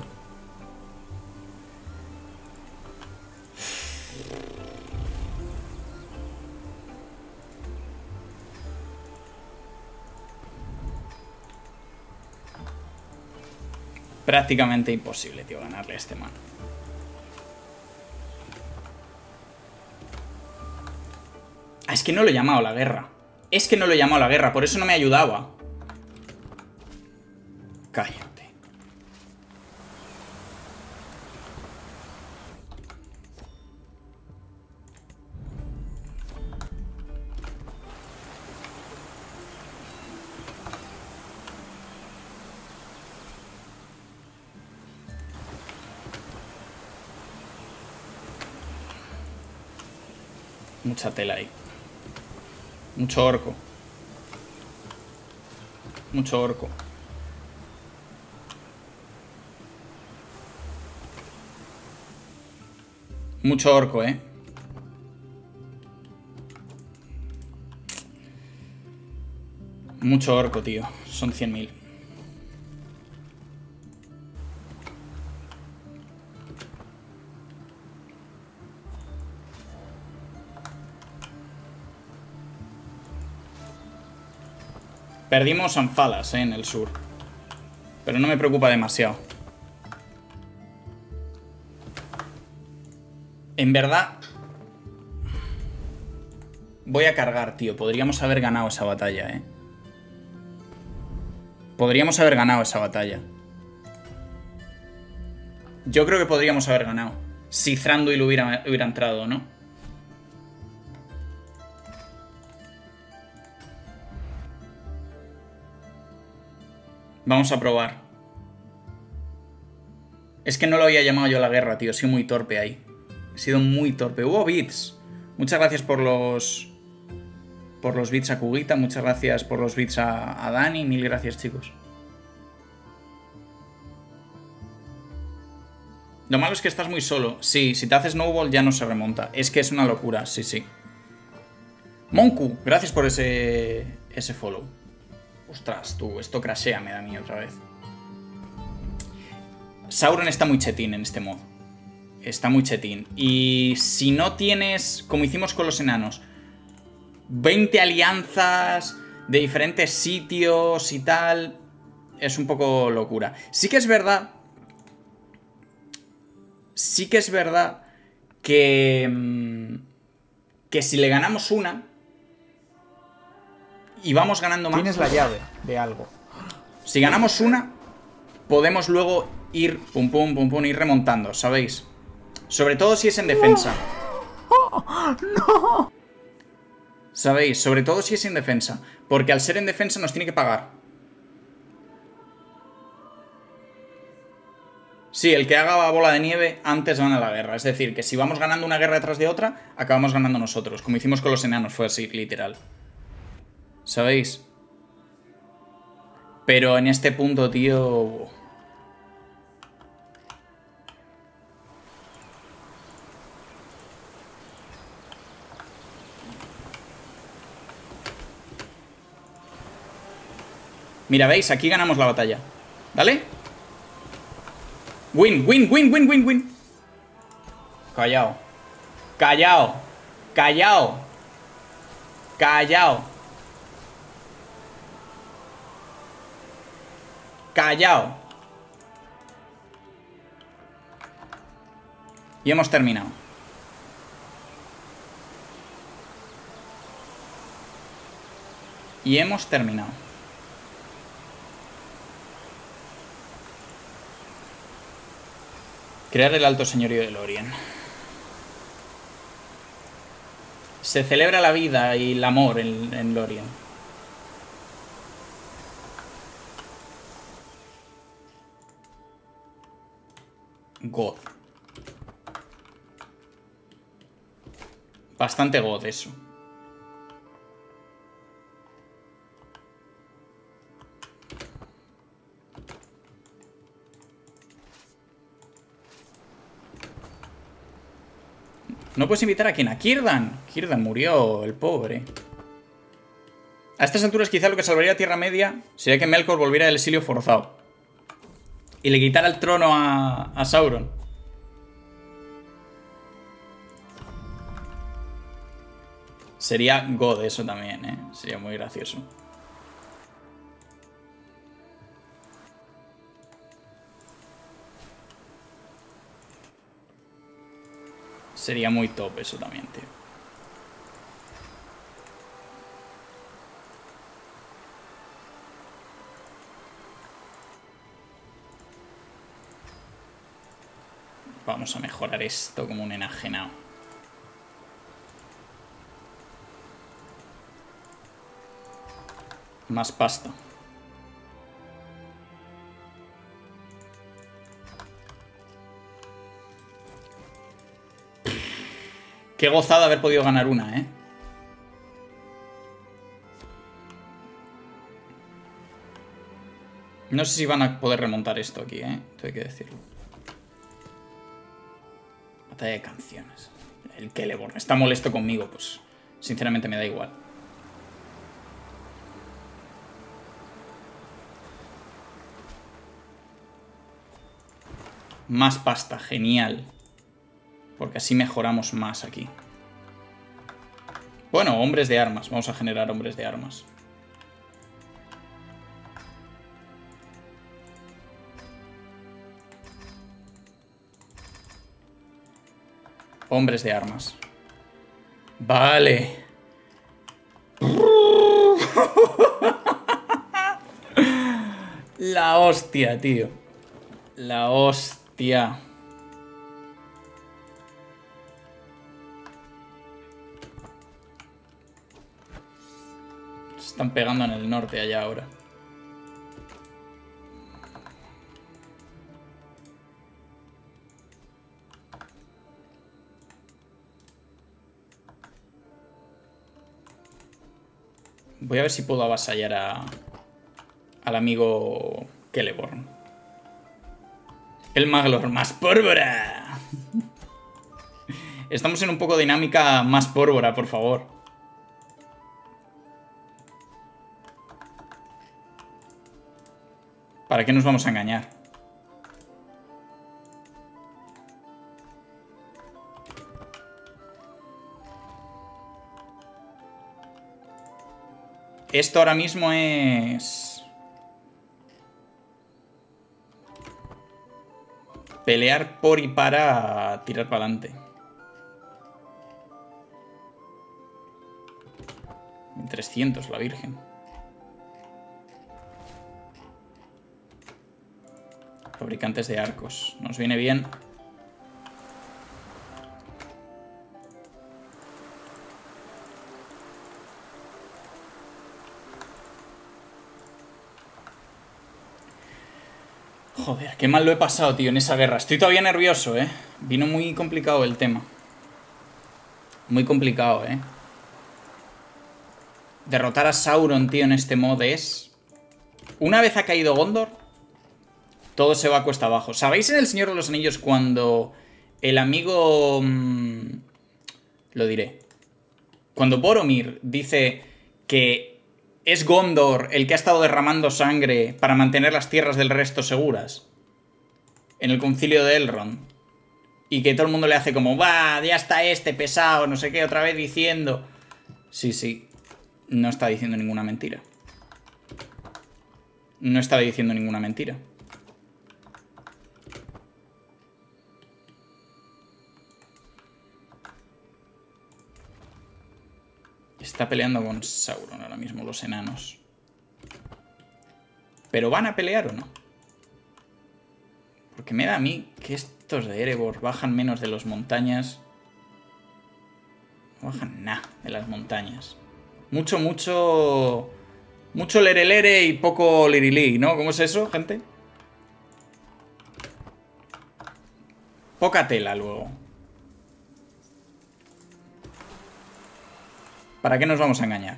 prácticamente imposible, tío, ganarle a este man. Ah, es que no lo he llamado a la guerra. Es que no lo he llamado a la guerra, por eso no me ayudaba. Cállate. Mucha tela ahí. Mucho orco. Mucho orco. Mucho orco, ¿eh? Mucho orco, tío. Son 100.000. Perdimos Anfalas, en el sur. Pero no me preocupa demasiado. En verdad... voy a cargar, tío. Podríamos haber ganado esa batalla, ¿eh? Podríamos haber ganado esa batalla. Yo creo que podríamos haber ganado. Si Thranduil hubiera entrado, ¿no? Vamos a probar. Es que no lo había llamado yo a la guerra, tío. He sido muy torpe ahí. He sido muy torpe. Hubo bits. Muchas gracias por los... por los bits a Kugita. Muchas gracias por los bits a Dani. Mil gracias, chicos. Lo malo es que estás muy solo. Sí, si te haces Snowball ya no se remonta. Es que es una locura, sí, sí. Monku, gracias por ese follow. Ostras, tú, esto crashea, me da a mí otra vez. Sauron está muy chetín en este mod. Está muy chetín. Y si no tienes, como hicimos con los enanos, 20 alianzas de diferentes sitios y tal, es un poco locura. Sí que es verdad... sí que es verdad que... que si le ganamos una... y vamos ganando más... Tienes la llave de algo. Si ganamos una, podemos luego ir pum pum pum pum, ir remontando, ¿sabéis? Sobre todo si es en defensa. ¡No! ¿Sabéis? Sobre todo si es en defensa. Porque al ser en defensa nos tiene que pagar. Sí, el que haga bola de nieve antes gana la guerra. Es decir, que si vamos ganando una guerra detrás de otra, acabamos ganando nosotros. Como hicimos con los enanos, fue así, literal. ¿Sabéis? Pero en este punto, tío... Mira, ¿veis? Aquí ganamos la batalla. ¿Vale? Win, win, win, win, win, win. Callao. Callao. Callao. Callao. Callao. Y hemos terminado. Y hemos terminado. Crear el alto señorío de Lorien. Se celebra la vida y el amor en Lorien. God. Bastante God eso. ¿No puedes invitar a quién? A Círdan. Círdan murió, el pobre. A estas alturas quizá lo que salvaría a Tierra Media sería que Melkor volviera del exilio forzado y le quitara el trono a Sauron. Sería God eso también, ¿eh? Sería muy gracioso. Sería muy top eso también, tío. Vamos a mejorar esto como un enajenado. Más pasta. Qué gozada haber podido ganar una, ¿eh? No sé si van a poder remontar esto aquí, ¿eh? Esto hay que decirlo. Batalla de canciones. El Celeborn está molesto conmigo, pues sinceramente me da igual. Más pasta, genial. Porque así mejoramos más aquí. Bueno, hombres de armas. Vamos a generar hombres de armas. Hombres de armas. Vale. La hostia, tío. La hostia. Se están pegando en el norte allá ahora. Voy a ver si puedo avasallar al amigo Celeborn. El Maglor más pólvora. Estamos en un poco de dinámica más pólvora, por favor. ¿Para qué nos vamos a engañar? Esto ahora mismo es... pelear por y para tirar para adelante. 1300, la Virgen. Fabricantes de arcos. Nos viene bien. Joder, qué mal lo he pasado, tío, en esa guerra. Estoy todavía nervioso, ¿eh? Vino muy complicado el tema. Muy complicado, ¿eh? Derrotar a Sauron, tío, en este mod es... Una vez ha caído Gondor, todo se va a cuesta abajo. ¿Sabéis en El Señor de los Anillos cuando el amigo... lo diré. Cuando Boromir dice que es Gondor el que ha estado derramando sangre para mantener las tierras del resto seguras? En el concilio de Elrond. Y que todo el mundo le hace como, va, ya está este pesado, no sé qué, otra vez diciendo... Sí, sí. No está diciendo ninguna mentira. No estaba diciendo ninguna mentira. Está peleando con Sauron ahora mismo, los enanos. ¿Pero van a pelear o no? Porque me da a mí que estos de Erebor bajan menos de las montañas. No bajan nada de las montañas. Mucho lere lere y poco lirilí, ¿no? ¿Cómo es eso, gente? Poca tela luego. ¿Para qué nos vamos a engañar?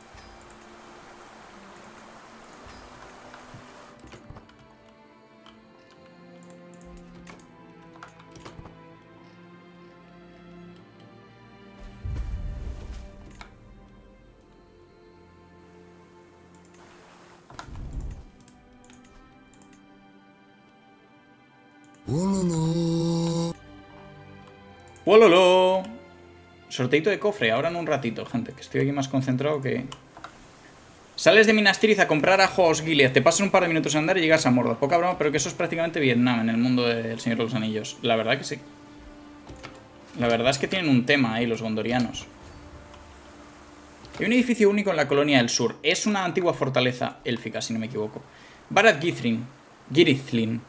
¡Wololo! Sorteito de cofre, ahora en un ratito, gente, que estoy aquí más concentrado que... Sales de Minas Tirith a comprar ajo a Osgiliath, te pasan un par de minutos a andar y llegas a Mordor. Poca broma, pero que eso es prácticamente Vietnam en el mundo del Señor de los Anillos. La verdad que sí. La verdad es que tienen un tema ahí los gondorianos. Hay un edificio único en la colonia del sur. Es una antigua fortaleza élfica, si no me equivoco. Barad Girithlin.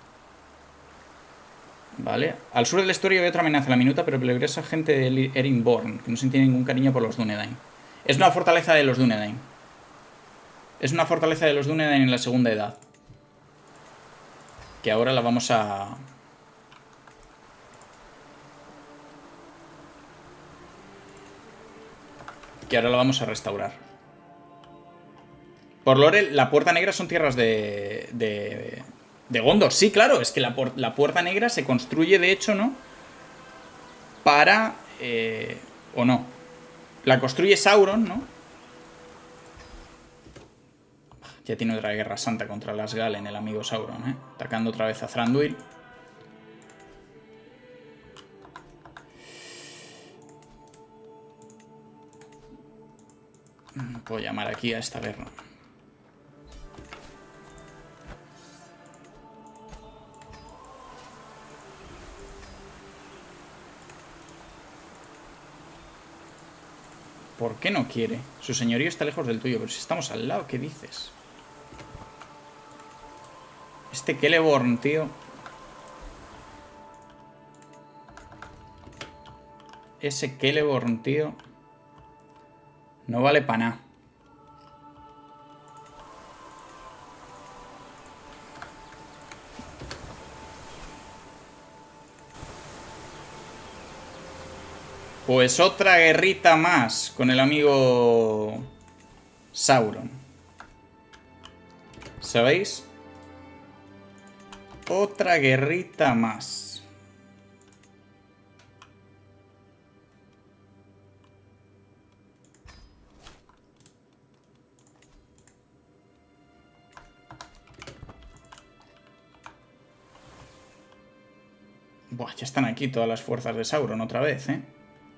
Vale. Al sur del estuario hay otra amenaza, la minuta pero peligrosa gente de Erenborn, que no se tiene ningún cariño por los Dúnedain. Es una fortaleza de los Dúnedain. Es una fortaleza de los Dúnedain en la segunda edad. Que ahora la vamos a... Que ahora la vamos a restaurar. Por lore, la Puerta Negra son tierras de Gondor. Sí, claro, es que la Puerta Negra se construye, de hecho, ¿no? Para... ¿o no? La construye Sauron, ¿no? Ya tiene otra guerra santa contra las Galen, el amigo Sauron, ¿eh? Atacando otra vez a Thranduil. Puedo llamar aquí a esta guerra. ¿Por qué no quiere? Su señorío está lejos del tuyo, pero si estamos al lado, ¿qué dices? Este Celeborn, tío. Ese Celeborn, tío. No vale para nada. Pues otra guerrita más con el amigo Sauron. ¿Sabéis? Otra guerrita más. Buah, ya están aquí todas las fuerzas de Sauron otra vez, ¿eh?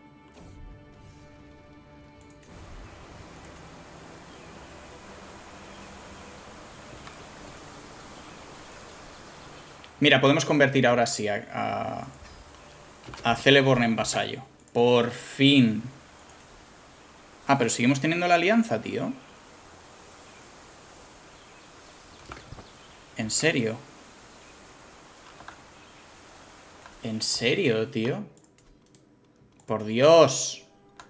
Mira, podemos convertir ahora sí a Celeborn en vasallo. Por fin. Ah, pero seguimos teniendo la alianza, tío. ¿En serio? ¿En serio, tío? Por Dios.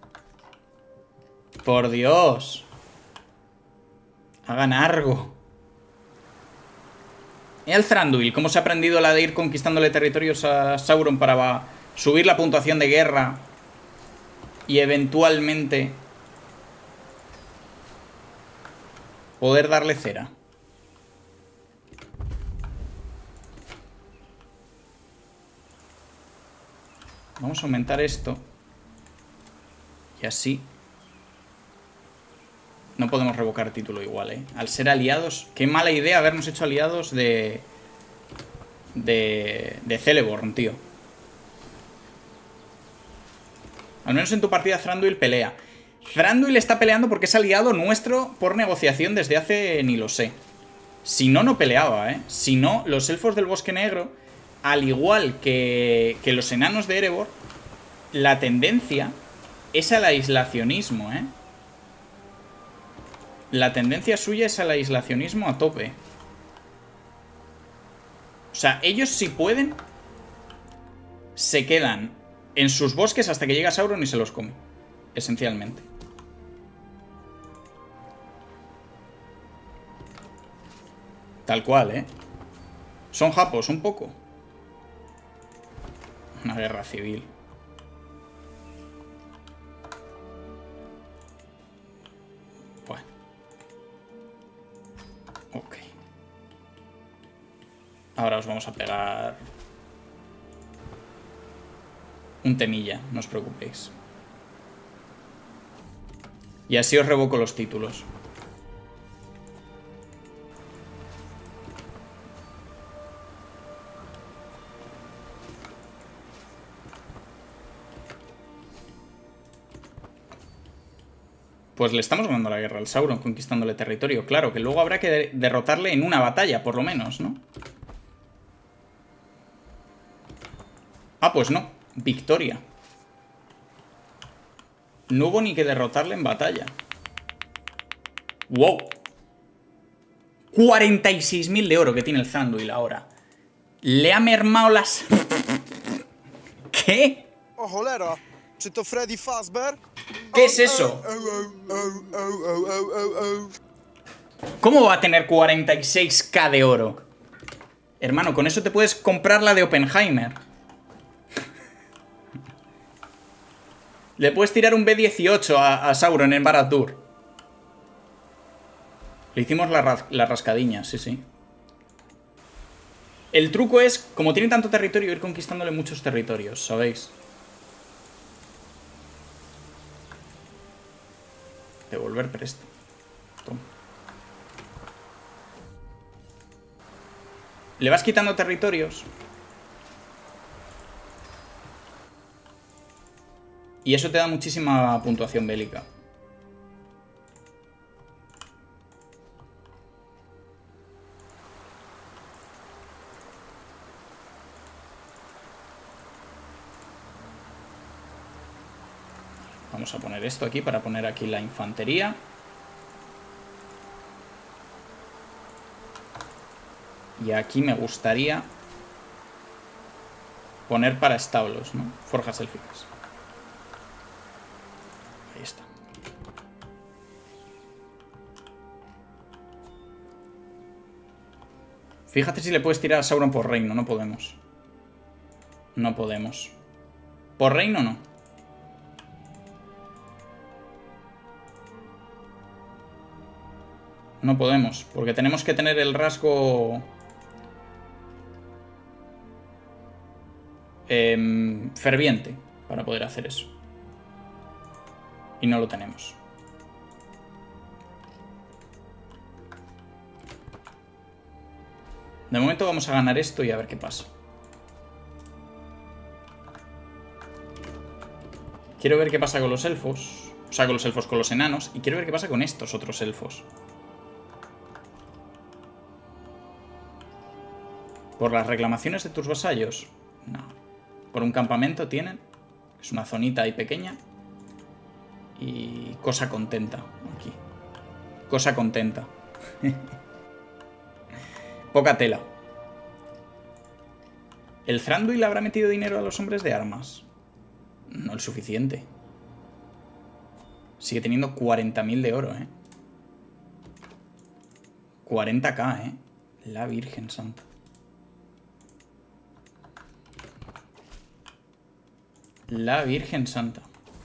Por Dios. Hagan algo. ¿Y el Thranduil? ¿Cómo se ha aprendido la de ir conquistándole territorios a Sauron para subir la puntuación de guerra? Y eventualmente poder darle cera. Vamos a aumentar esto. Y así no podemos revocar título igual, ¿eh? Al ser aliados... Qué mala idea habernos hecho aliados de Celeborn, tío. Al menos en tu partida Thranduil pelea. Thranduil está peleando porque es aliado nuestro por negociación desde hace ni lo sé. Si no, no peleaba, ¿eh? Si no, los elfos del Bosque Negro, al igual que los enanos de Erebor, la tendencia es al aislacionismo, ¿eh? La tendencia suya es al aislacionismo a tope. O sea, ellos si pueden se quedan en sus bosques hasta que llega Sauron y se los come. Esencialmente. Tal cual, ¿eh? Son japos, un poco. Una guerra civil. Bueno. Ok. Ahora os vamos a pegar un temilla, no os preocupéis. Y así os revoco los títulos. Pues le estamos ganando la guerra al Sauron, conquistándole territorio. Claro, que luego habrá que derrotarle en una batalla, por lo menos, ¿no? Ah, pues no. Victoria. No hubo ni que derrotarle en batalla. ¡Wow! 46.000 de oro que tiene el Thranduil ahora. Le ha mermado las... ¿Qué? Oh, cholera. Czy to Freddy Fazbear? ¿Qué es eso? ¿Cómo va a tener 46.000 de oro? Hermano, con eso te puedes comprar la de Oppenheimer. Le puedes tirar un B18 a Sauron en Barad-dûr. Le hicimos la rascadiña, sí, sí. El truco es, como tiene tanto territorio, ir conquistándole muchos territorios, ¿sabéis? Devolver presto. Toma. Le vas quitando territorios. Y eso te da muchísima puntuación bélica. Vamos a poner esto aquí para poner aquí la infantería. Y aquí me gustaría poner para establos, ¿no? Forjas élficas. Ahí está. Fíjate si le puedes tirar a Sauron por reino. No podemos. No podemos. ¿Por reino no? No podemos, porque tenemos que tener el rasgo... ferviente para poder hacer eso. Y no lo tenemos. De momento vamos a ganar esto y a ver qué pasa. Quiero ver qué pasa con los elfos. O sea, con los elfos, con los enanos. Y quiero ver qué pasa con estos otros elfos. ¿Por las reclamaciones de tus vasallos? No. Por un campamento tienen. Es una zonita ahí pequeña. Y cosa contenta. Aquí. Cosa contenta. Poca tela. ¿El Thranduil habrá metido dinero a los hombres de armas? No el suficiente. Sigue teniendo 40.000 de oro, 40.000, La Virgen Santa. La Virgen Santa.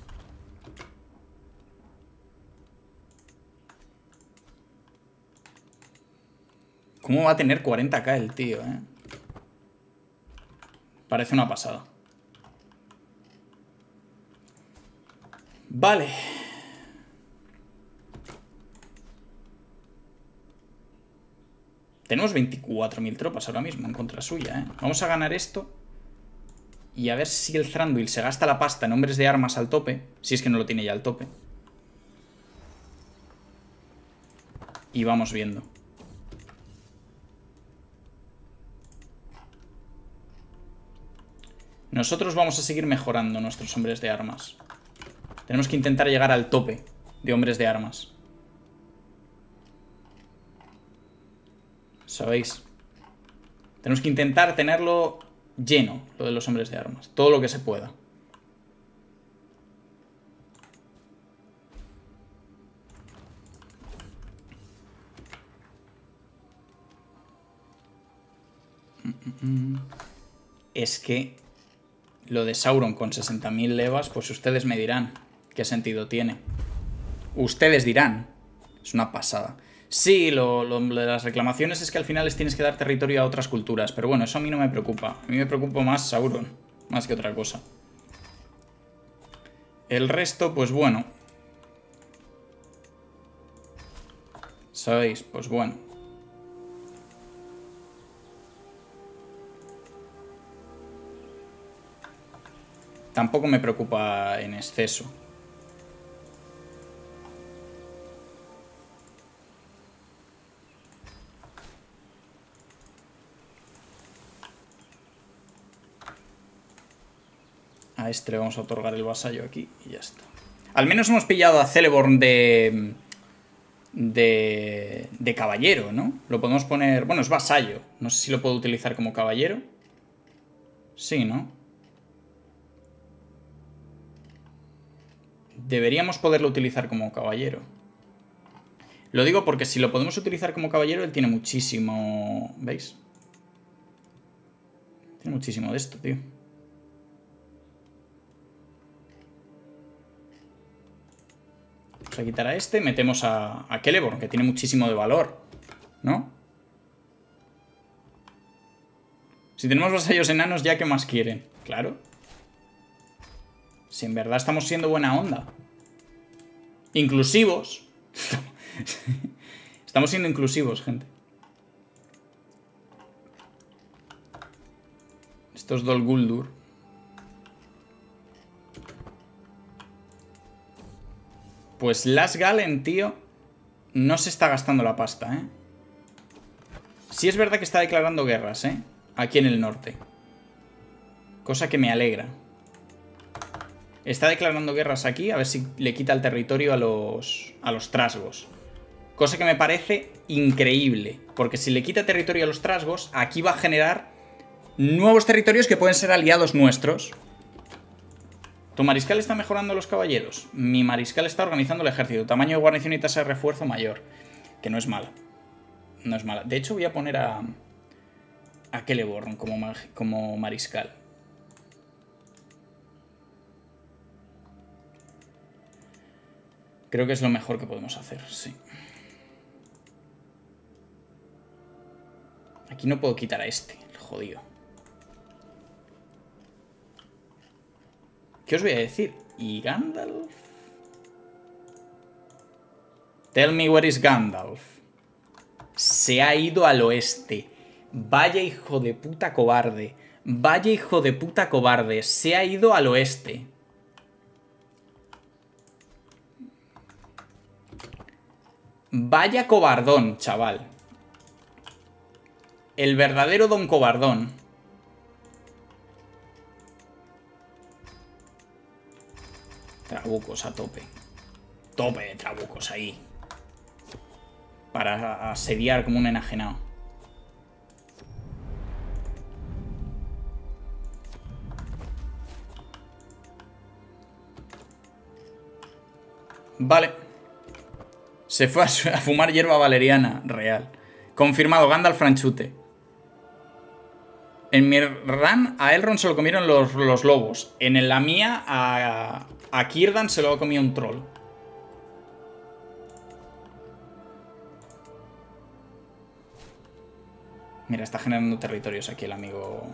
¿Cómo va a tener 40.000 el tío, Parece una pasada. Vale. Tenemos 24.000 tropas ahora mismo en contra suya, Vamos a ganar esto. Y a ver si el Thranduil se gasta la pasta en hombres de armas al tope. Si es que no lo tiene ya al tope. Y vamos viendo. Nosotros vamos a seguir mejorando nuestros hombres de armas. Tenemos que intentar llegar al tope de hombres de armas. ¿Sabéis? Tenemos que intentar tenerlo lleno, lo de los hombres de armas. Todo lo que se pueda. Es que lo de Sauron con 60.000 levas, pues ustedes me dirán qué sentido tiene. Ustedes dirán. Es una pasada. Sí, lo de las reclamaciones es que al final les tienes que dar territorio a otras culturas. Pero bueno, eso a mí no me preocupa. A mí me preocupa más Sauron. Más que otra cosa. El resto, pues bueno. ¿Sabéis? Pues bueno. Tampoco me preocupa en exceso. A este le vamos a otorgar el vasallo aquí y ya está. Al menos hemos pillado a Celeborn de caballero, ¿no? Lo podemos poner... Bueno, es vasallo. No sé si lo puedo utilizar como caballero. Sí, ¿no? Deberíamos poderlo utilizar como caballero. Lo digo porque si lo podemos utilizar como caballero, él tiene muchísimo... ¿Veis? Tiene muchísimo de esto, tío. Vamos a quitar a este. Metemos a Celeborn, que tiene muchísimo de valor, ¿no? Si tenemos vasallos enanos, ¿ya qué más quieren? Claro. Si en verdad estamos siendo buena onda. Inclusivos. Estamos siendo inclusivos, gente. Esto es Dol Guldur. Pues Las Galen, tío, no se está gastando la pasta, ¿eh? Sí es verdad que está declarando guerras, ¿eh? Aquí en el norte. Cosa que me alegra. Está declarando guerras aquí, a ver si le quita el territorio a los trasgos. Cosa que me parece increíble. Porque si le quita territorio a los trasgos, aquí va a generar nuevos territorios que pueden ser aliados nuestros. ¿Tu mariscal está mejorando los caballeros? Mi mariscal está organizando el ejército. Tamaño de guarnición y tasa de refuerzo mayor. Que no es mala. No es mala. De hecho, voy a poner a Celeborn como mariscal. Creo que es lo mejor que podemos hacer, sí. Aquí no puedo quitar a este, el jodido. ¿Qué os voy a decir? ¿Y Gandalf? Tell me where is Gandalf. Se ha ido al oeste. Vaya hijo de puta cobarde. Vaya hijo de puta cobarde. Se ha ido al oeste. Vaya cobardón, chaval. El verdadero don cobardón. Trabucos a tope. Tope de trabucos ahí. Para asediar como un enajenado. Vale. Se fue a fumar hierba valeriana. Real. Confirmado, Gandalf franchute. En mi run a Elrond se lo comieron los lobos. En la mía a Círdan se lo ha comido un troll. Mira, está generando territorios aquí el amigo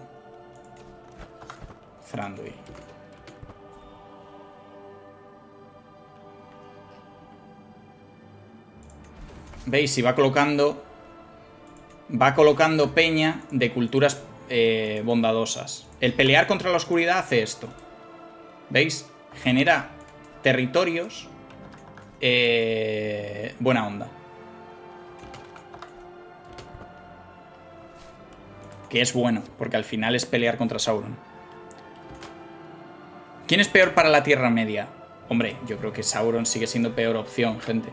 Thranduil. ¿Veis? Y va colocando peña de culturas bondadosas. El pelear contra la oscuridad hace esto. ¿Veis? Genera territorios buena onda. Que es bueno, porque al final es pelear contra Sauron. ¿Quién es peor para la Tierra Media? Hombre, yo creo que Sauron sigue siendo peor opción, gente.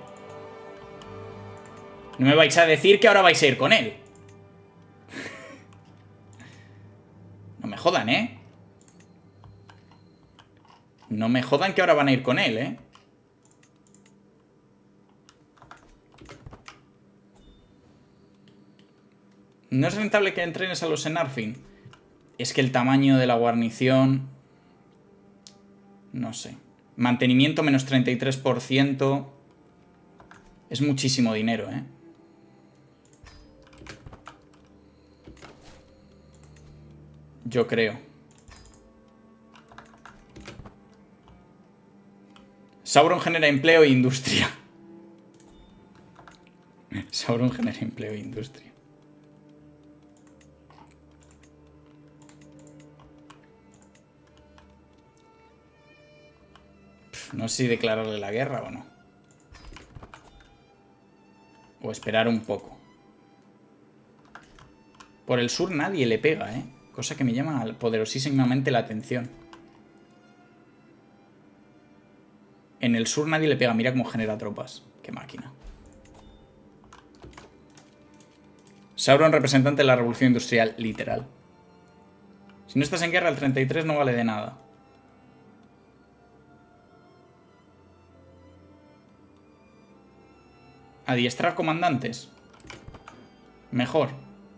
No me vais a decir que ahora vais a ir con él. No me jodan, ¿eh? No me jodan que ahora van a ir con él, ¿eh? ¿No es rentable que entrenes a los Senarfin? Es que el tamaño de la guarnición... No sé. Mantenimiento menos 33%. Es muchísimo dinero, ¿eh? Yo creo. Sauron genera empleo e industria. Sauron genera empleo e industria. No sé si declararle la guerra o no. O esperar un poco. Por el sur nadie le pega, ¿eh? Cosa que me llama poderosísimamente la atención. En el sur nadie le pega. Mira cómo genera tropas. Qué máquina. Sauron, representante de la revolución industrial, literal. Si no estás en guerra, el 33 no vale de nada. Adiestrar comandantes. Mejor.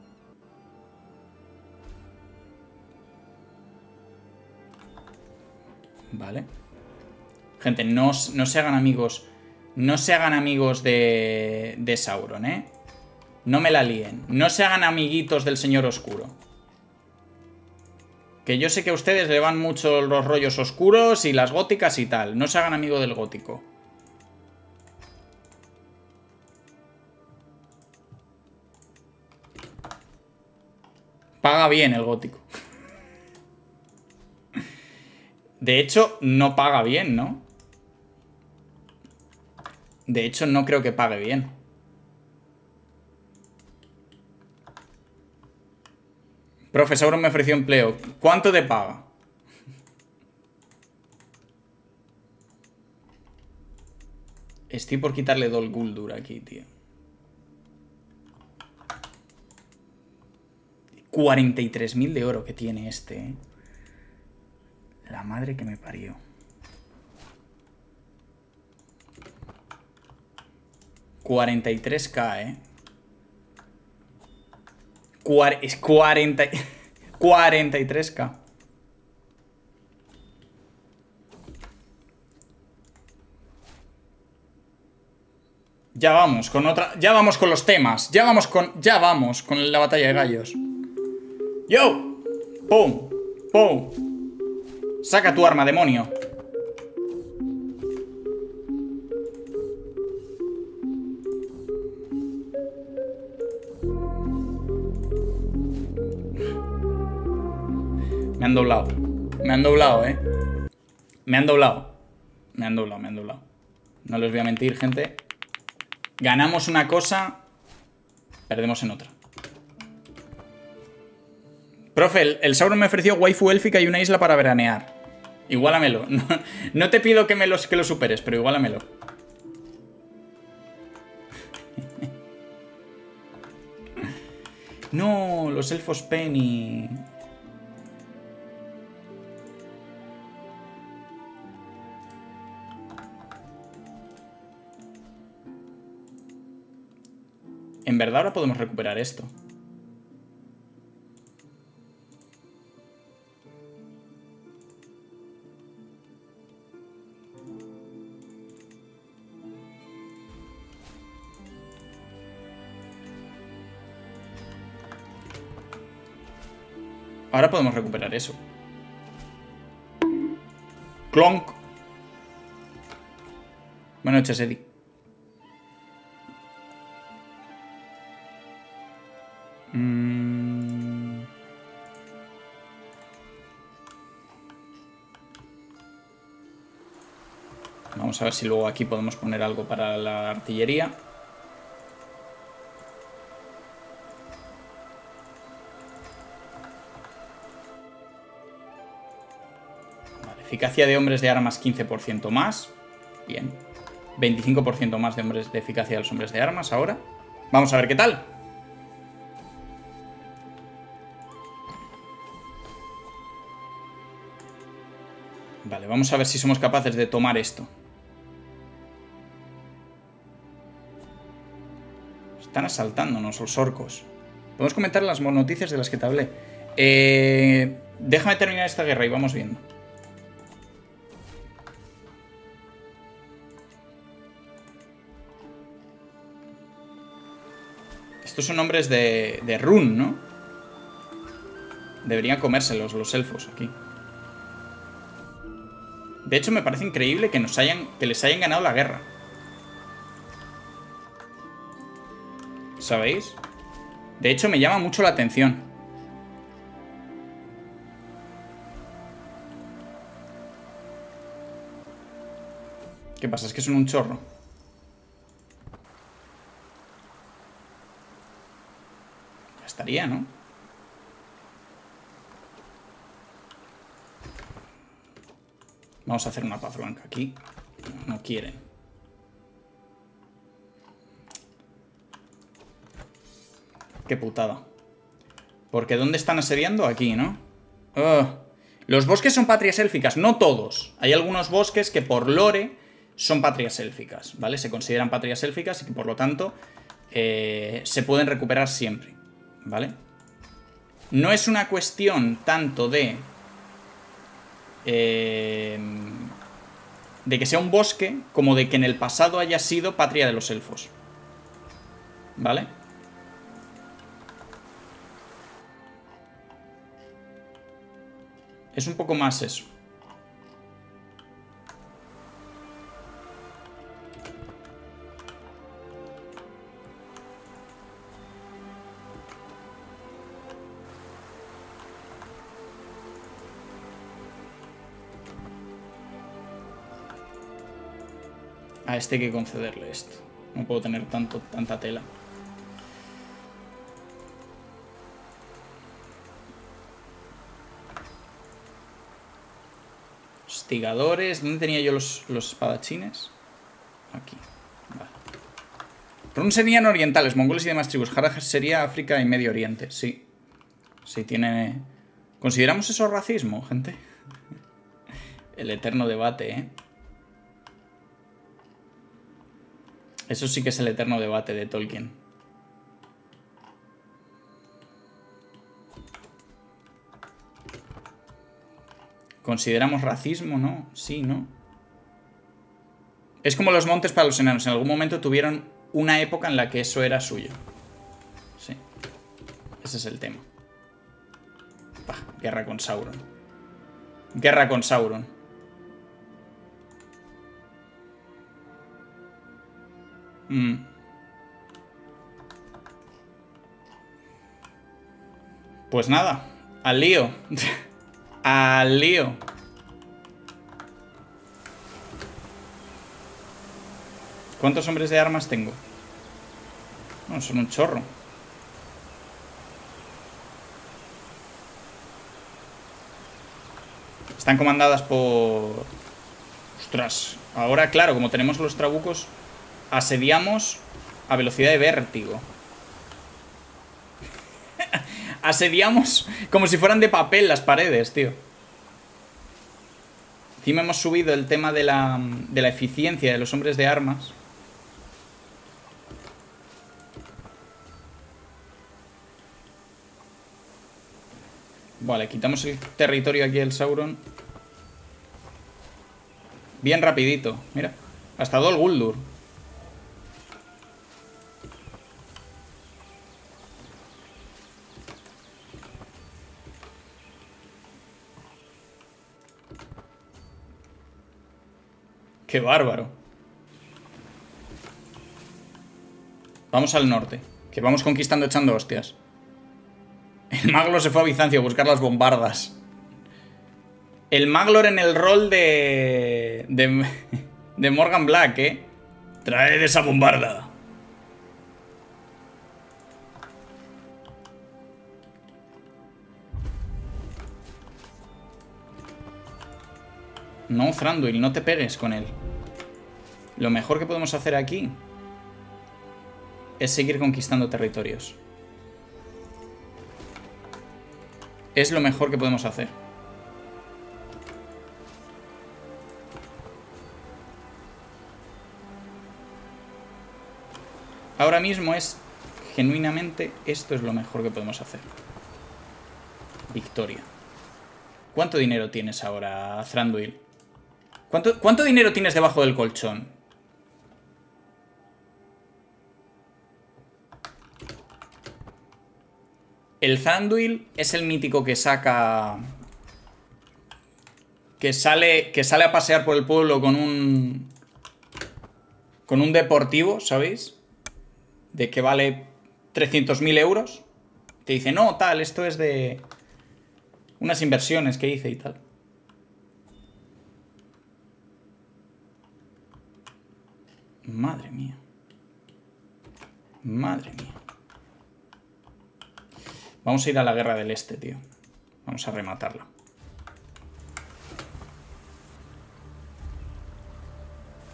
Vale. Gente, no se hagan amigos. No se hagan amigos de Sauron, ¿eh? No me la líen. No se hagan amiguitos del Señor Oscuro. Que yo sé que a ustedes le van mucho los rollos oscuros y las góticas y tal. No se hagan amigos del gótico. Paga bien el gótico. De hecho, no paga bien, ¿no? De hecho, no creo que pague bien. Profe, Sauron me ofreció empleo. ¿Cuánto te paga? Estoy por quitarle Dol Guldur aquí, tío. 43.000 de oro que tiene este, ¿eh? La madre que me parió. $43.000, ¿eh? Es 43.000. Ya vamos con otra. Ya vamos con los temas. Ya vamos con la batalla de gallos. ¡Yo! ¡Pum! ¡Pum! Saca tu arma, demonio. Me han doblado. Me han doblado, ¿eh? Me han doblado. Me han doblado. No les voy a mentir, gente. Ganamos una cosa, perdemos en otra. Profe, el Sauron me ofreció waifu élfica y una isla para veranear. Igualamelo. No te pido que lo superes, pero igualamelo. No, los elfos Penny. En verdad ahora podemos recuperar esto. Ahora podemos recuperar eso. Clonk. Buenas noches, Eddie. Vamos a ver si luego aquí podemos poner algo para la artillería. Vale, eficacia de hombres de armas 15% más. Bien. 25% más de hombres de eficacia de los hombres de armas ahora. Vamos a ver qué tal. Vale, vamos a ver si somos capaces de tomar esto. Están asaltándonos los orcos. Podemos comentar las noticias de las que te hablé. Déjame terminar esta guerra y vamos viendo. Estos son hombres de Run, ¿no? Deberían comérselos los elfos aquí. De hecho, me parece increíble que les hayan ganado la guerra. ¿Sabéis? De hecho, me llama mucho la atención. ¿Qué pasa? Es que son un chorro. Ya estaría, ¿no? Vamos a hacer una paz blanca aquí. No quieren. Qué putada. Porque ¿dónde están asediando? Aquí, ¿no? Los bosques son patrias élficas. No todos. Hay algunos bosques que por lore son patrias élficas, ¿vale? Se consideran patrias élficas y que por lo tanto se pueden recuperar siempre, ¿vale? No es una cuestión tanto de que sea un bosque como de que en el pasado haya sido patria de los elfos, ¿vale? Es un poco más eso. A este hay que concederle esto. No puedo tener tanta tela. Hostigadores. ¿Dónde tenía yo los espadachines? Aquí. Vale. Run serían orientales, mongoles y demás tribus. Haraj sería África y Medio Oriente. Sí. Sí, tiene... ¿Consideramos eso racismo, gente? El eterno debate, ¿eh? Eso sí que es el eterno debate de Tolkien. ¿Consideramos racismo? ¿No? Sí, ¿no? Es como los montes para los enanos. En algún momento tuvieron una época en la que eso era suyo. Sí. Ese es el tema. Bah, guerra con Sauron. Guerra con Sauron. Pues nada, al lío. Al lío. ¿Cuántos hombres de armas tengo? No, son un chorro. Están comandadas por... Ostras, ahora claro, como tenemos los trabucos, asediamos a velocidad de vértigo. Asediamos como si fueran de papel las paredes, tío. Encima hemos subido el tema de la eficiencia de los hombres de armas. Vale, quitamos el territorio aquí del Sauron. Bien rapidito, mira. Hasta Dol Guldur. ¡Qué bárbaro! Vamos al norte, que vamos conquistando echando hostias. El Maglor se fue a Bizancio a buscar las bombardas. El Maglor en el rol de Morgan Black, ¿eh? Traed esa bombarda. No, Thranduil, no te pegues con él. Lo mejor que podemos hacer aquí es seguir conquistando territorios. Es lo mejor que podemos hacer. Ahora mismo es, genuinamente, esto es lo mejor que podemos hacer. Victoria. ¿Cuánto dinero tienes ahora, Thranduil? ¿Cuánto dinero tienes debajo del colchón? El Thranduil es el mítico que saca... Que sale a pasear por el pueblo con un deportivo, ¿sabéis? De que vale 300.000 euros. Te dice, no, tal, esto es de unas inversiones que hice y tal. Madre mía. Madre mía. Vamos a ir a la guerra del este, tío. Vamos a rematarla.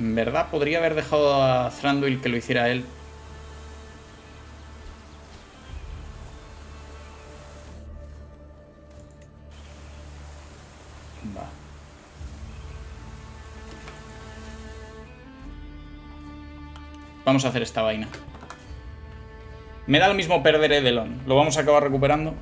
En verdad, podría haber dejado a Thranduil que lo hiciera él. Va. Vamos a hacer esta vaina. Me da lo mismo perder Edelon. Lo vamos a acabar recuperando.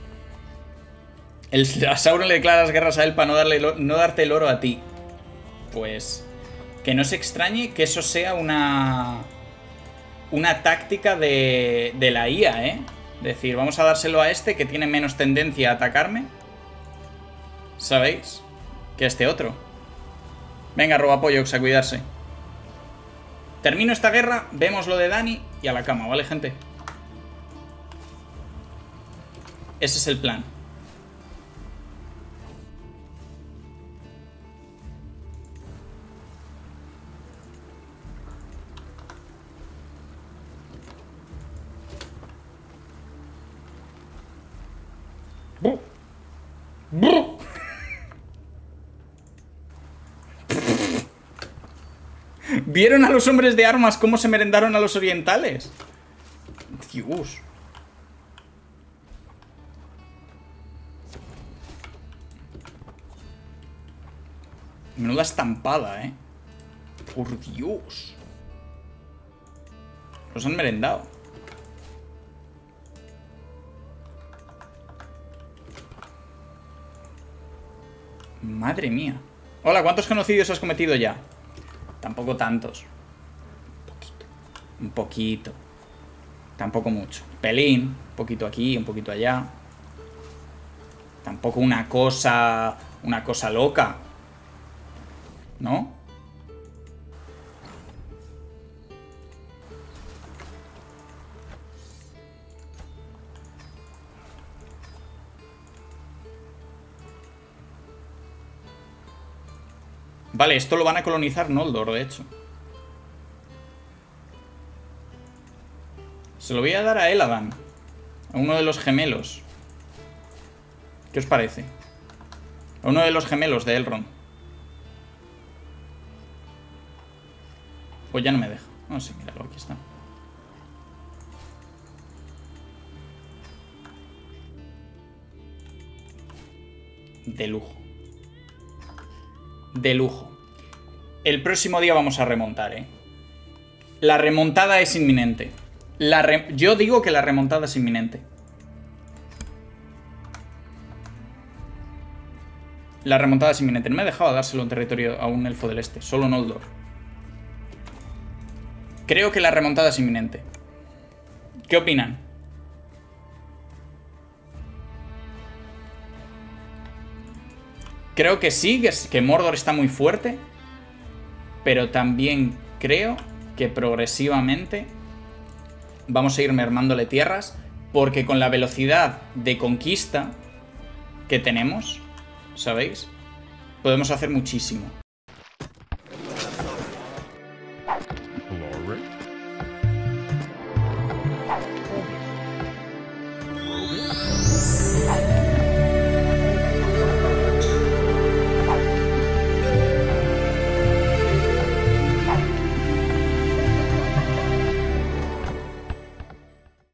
A Sauron le declaras guerras a él para no darte el oro a ti. Pues... que no se extrañe que eso sea una táctica de la IA, ¿eh? Decir, vamos a dárselo a este que tiene menos tendencia a atacarme. ¿Sabéis? Que este otro. Venga, Robapollox, a cuidarse. Termino esta guerra, vemos lo de Dani y a la cama, ¿vale, gente? Ese es el plan. ¿Vieron a los hombres de armas cómo se merendaron a los orientales? Dios. Menuda estampada, ¿eh? Por Dios. Los han merendado. Madre mía. Hola, ¿cuántos genocidios has cometido ya? Tampoco tantos. Un poquito. Un poquito. Tampoco mucho. Pelín. Un poquito aquí, un poquito allá. Tampoco una cosa loca. ¿No? Vale, esto lo van a colonizar Noldor, de hecho. Se lo voy a dar a Eladan. A uno de los gemelos. ¿Qué os parece? A uno de los gemelos de Elrond. Pues ya no me deja. No sé, míralo, aquí está. De lujo. De lujo. El próximo día vamos a remontar, ¿eh? La remontada es inminente. Yo digo que la remontada es inminente. La remontada es inminente. No me he dejado dárselo un territorio a un elfo del este. Solo Noldor. Creo que la remontada es inminente. ¿Qué opinan? Creo que sí, que Mordor está muy fuerte. Pero también creo que progresivamente vamos a ir mermándole tierras. Porque con la velocidad de conquista que tenemos, ¿sabéis? Podemos hacer muchísimo.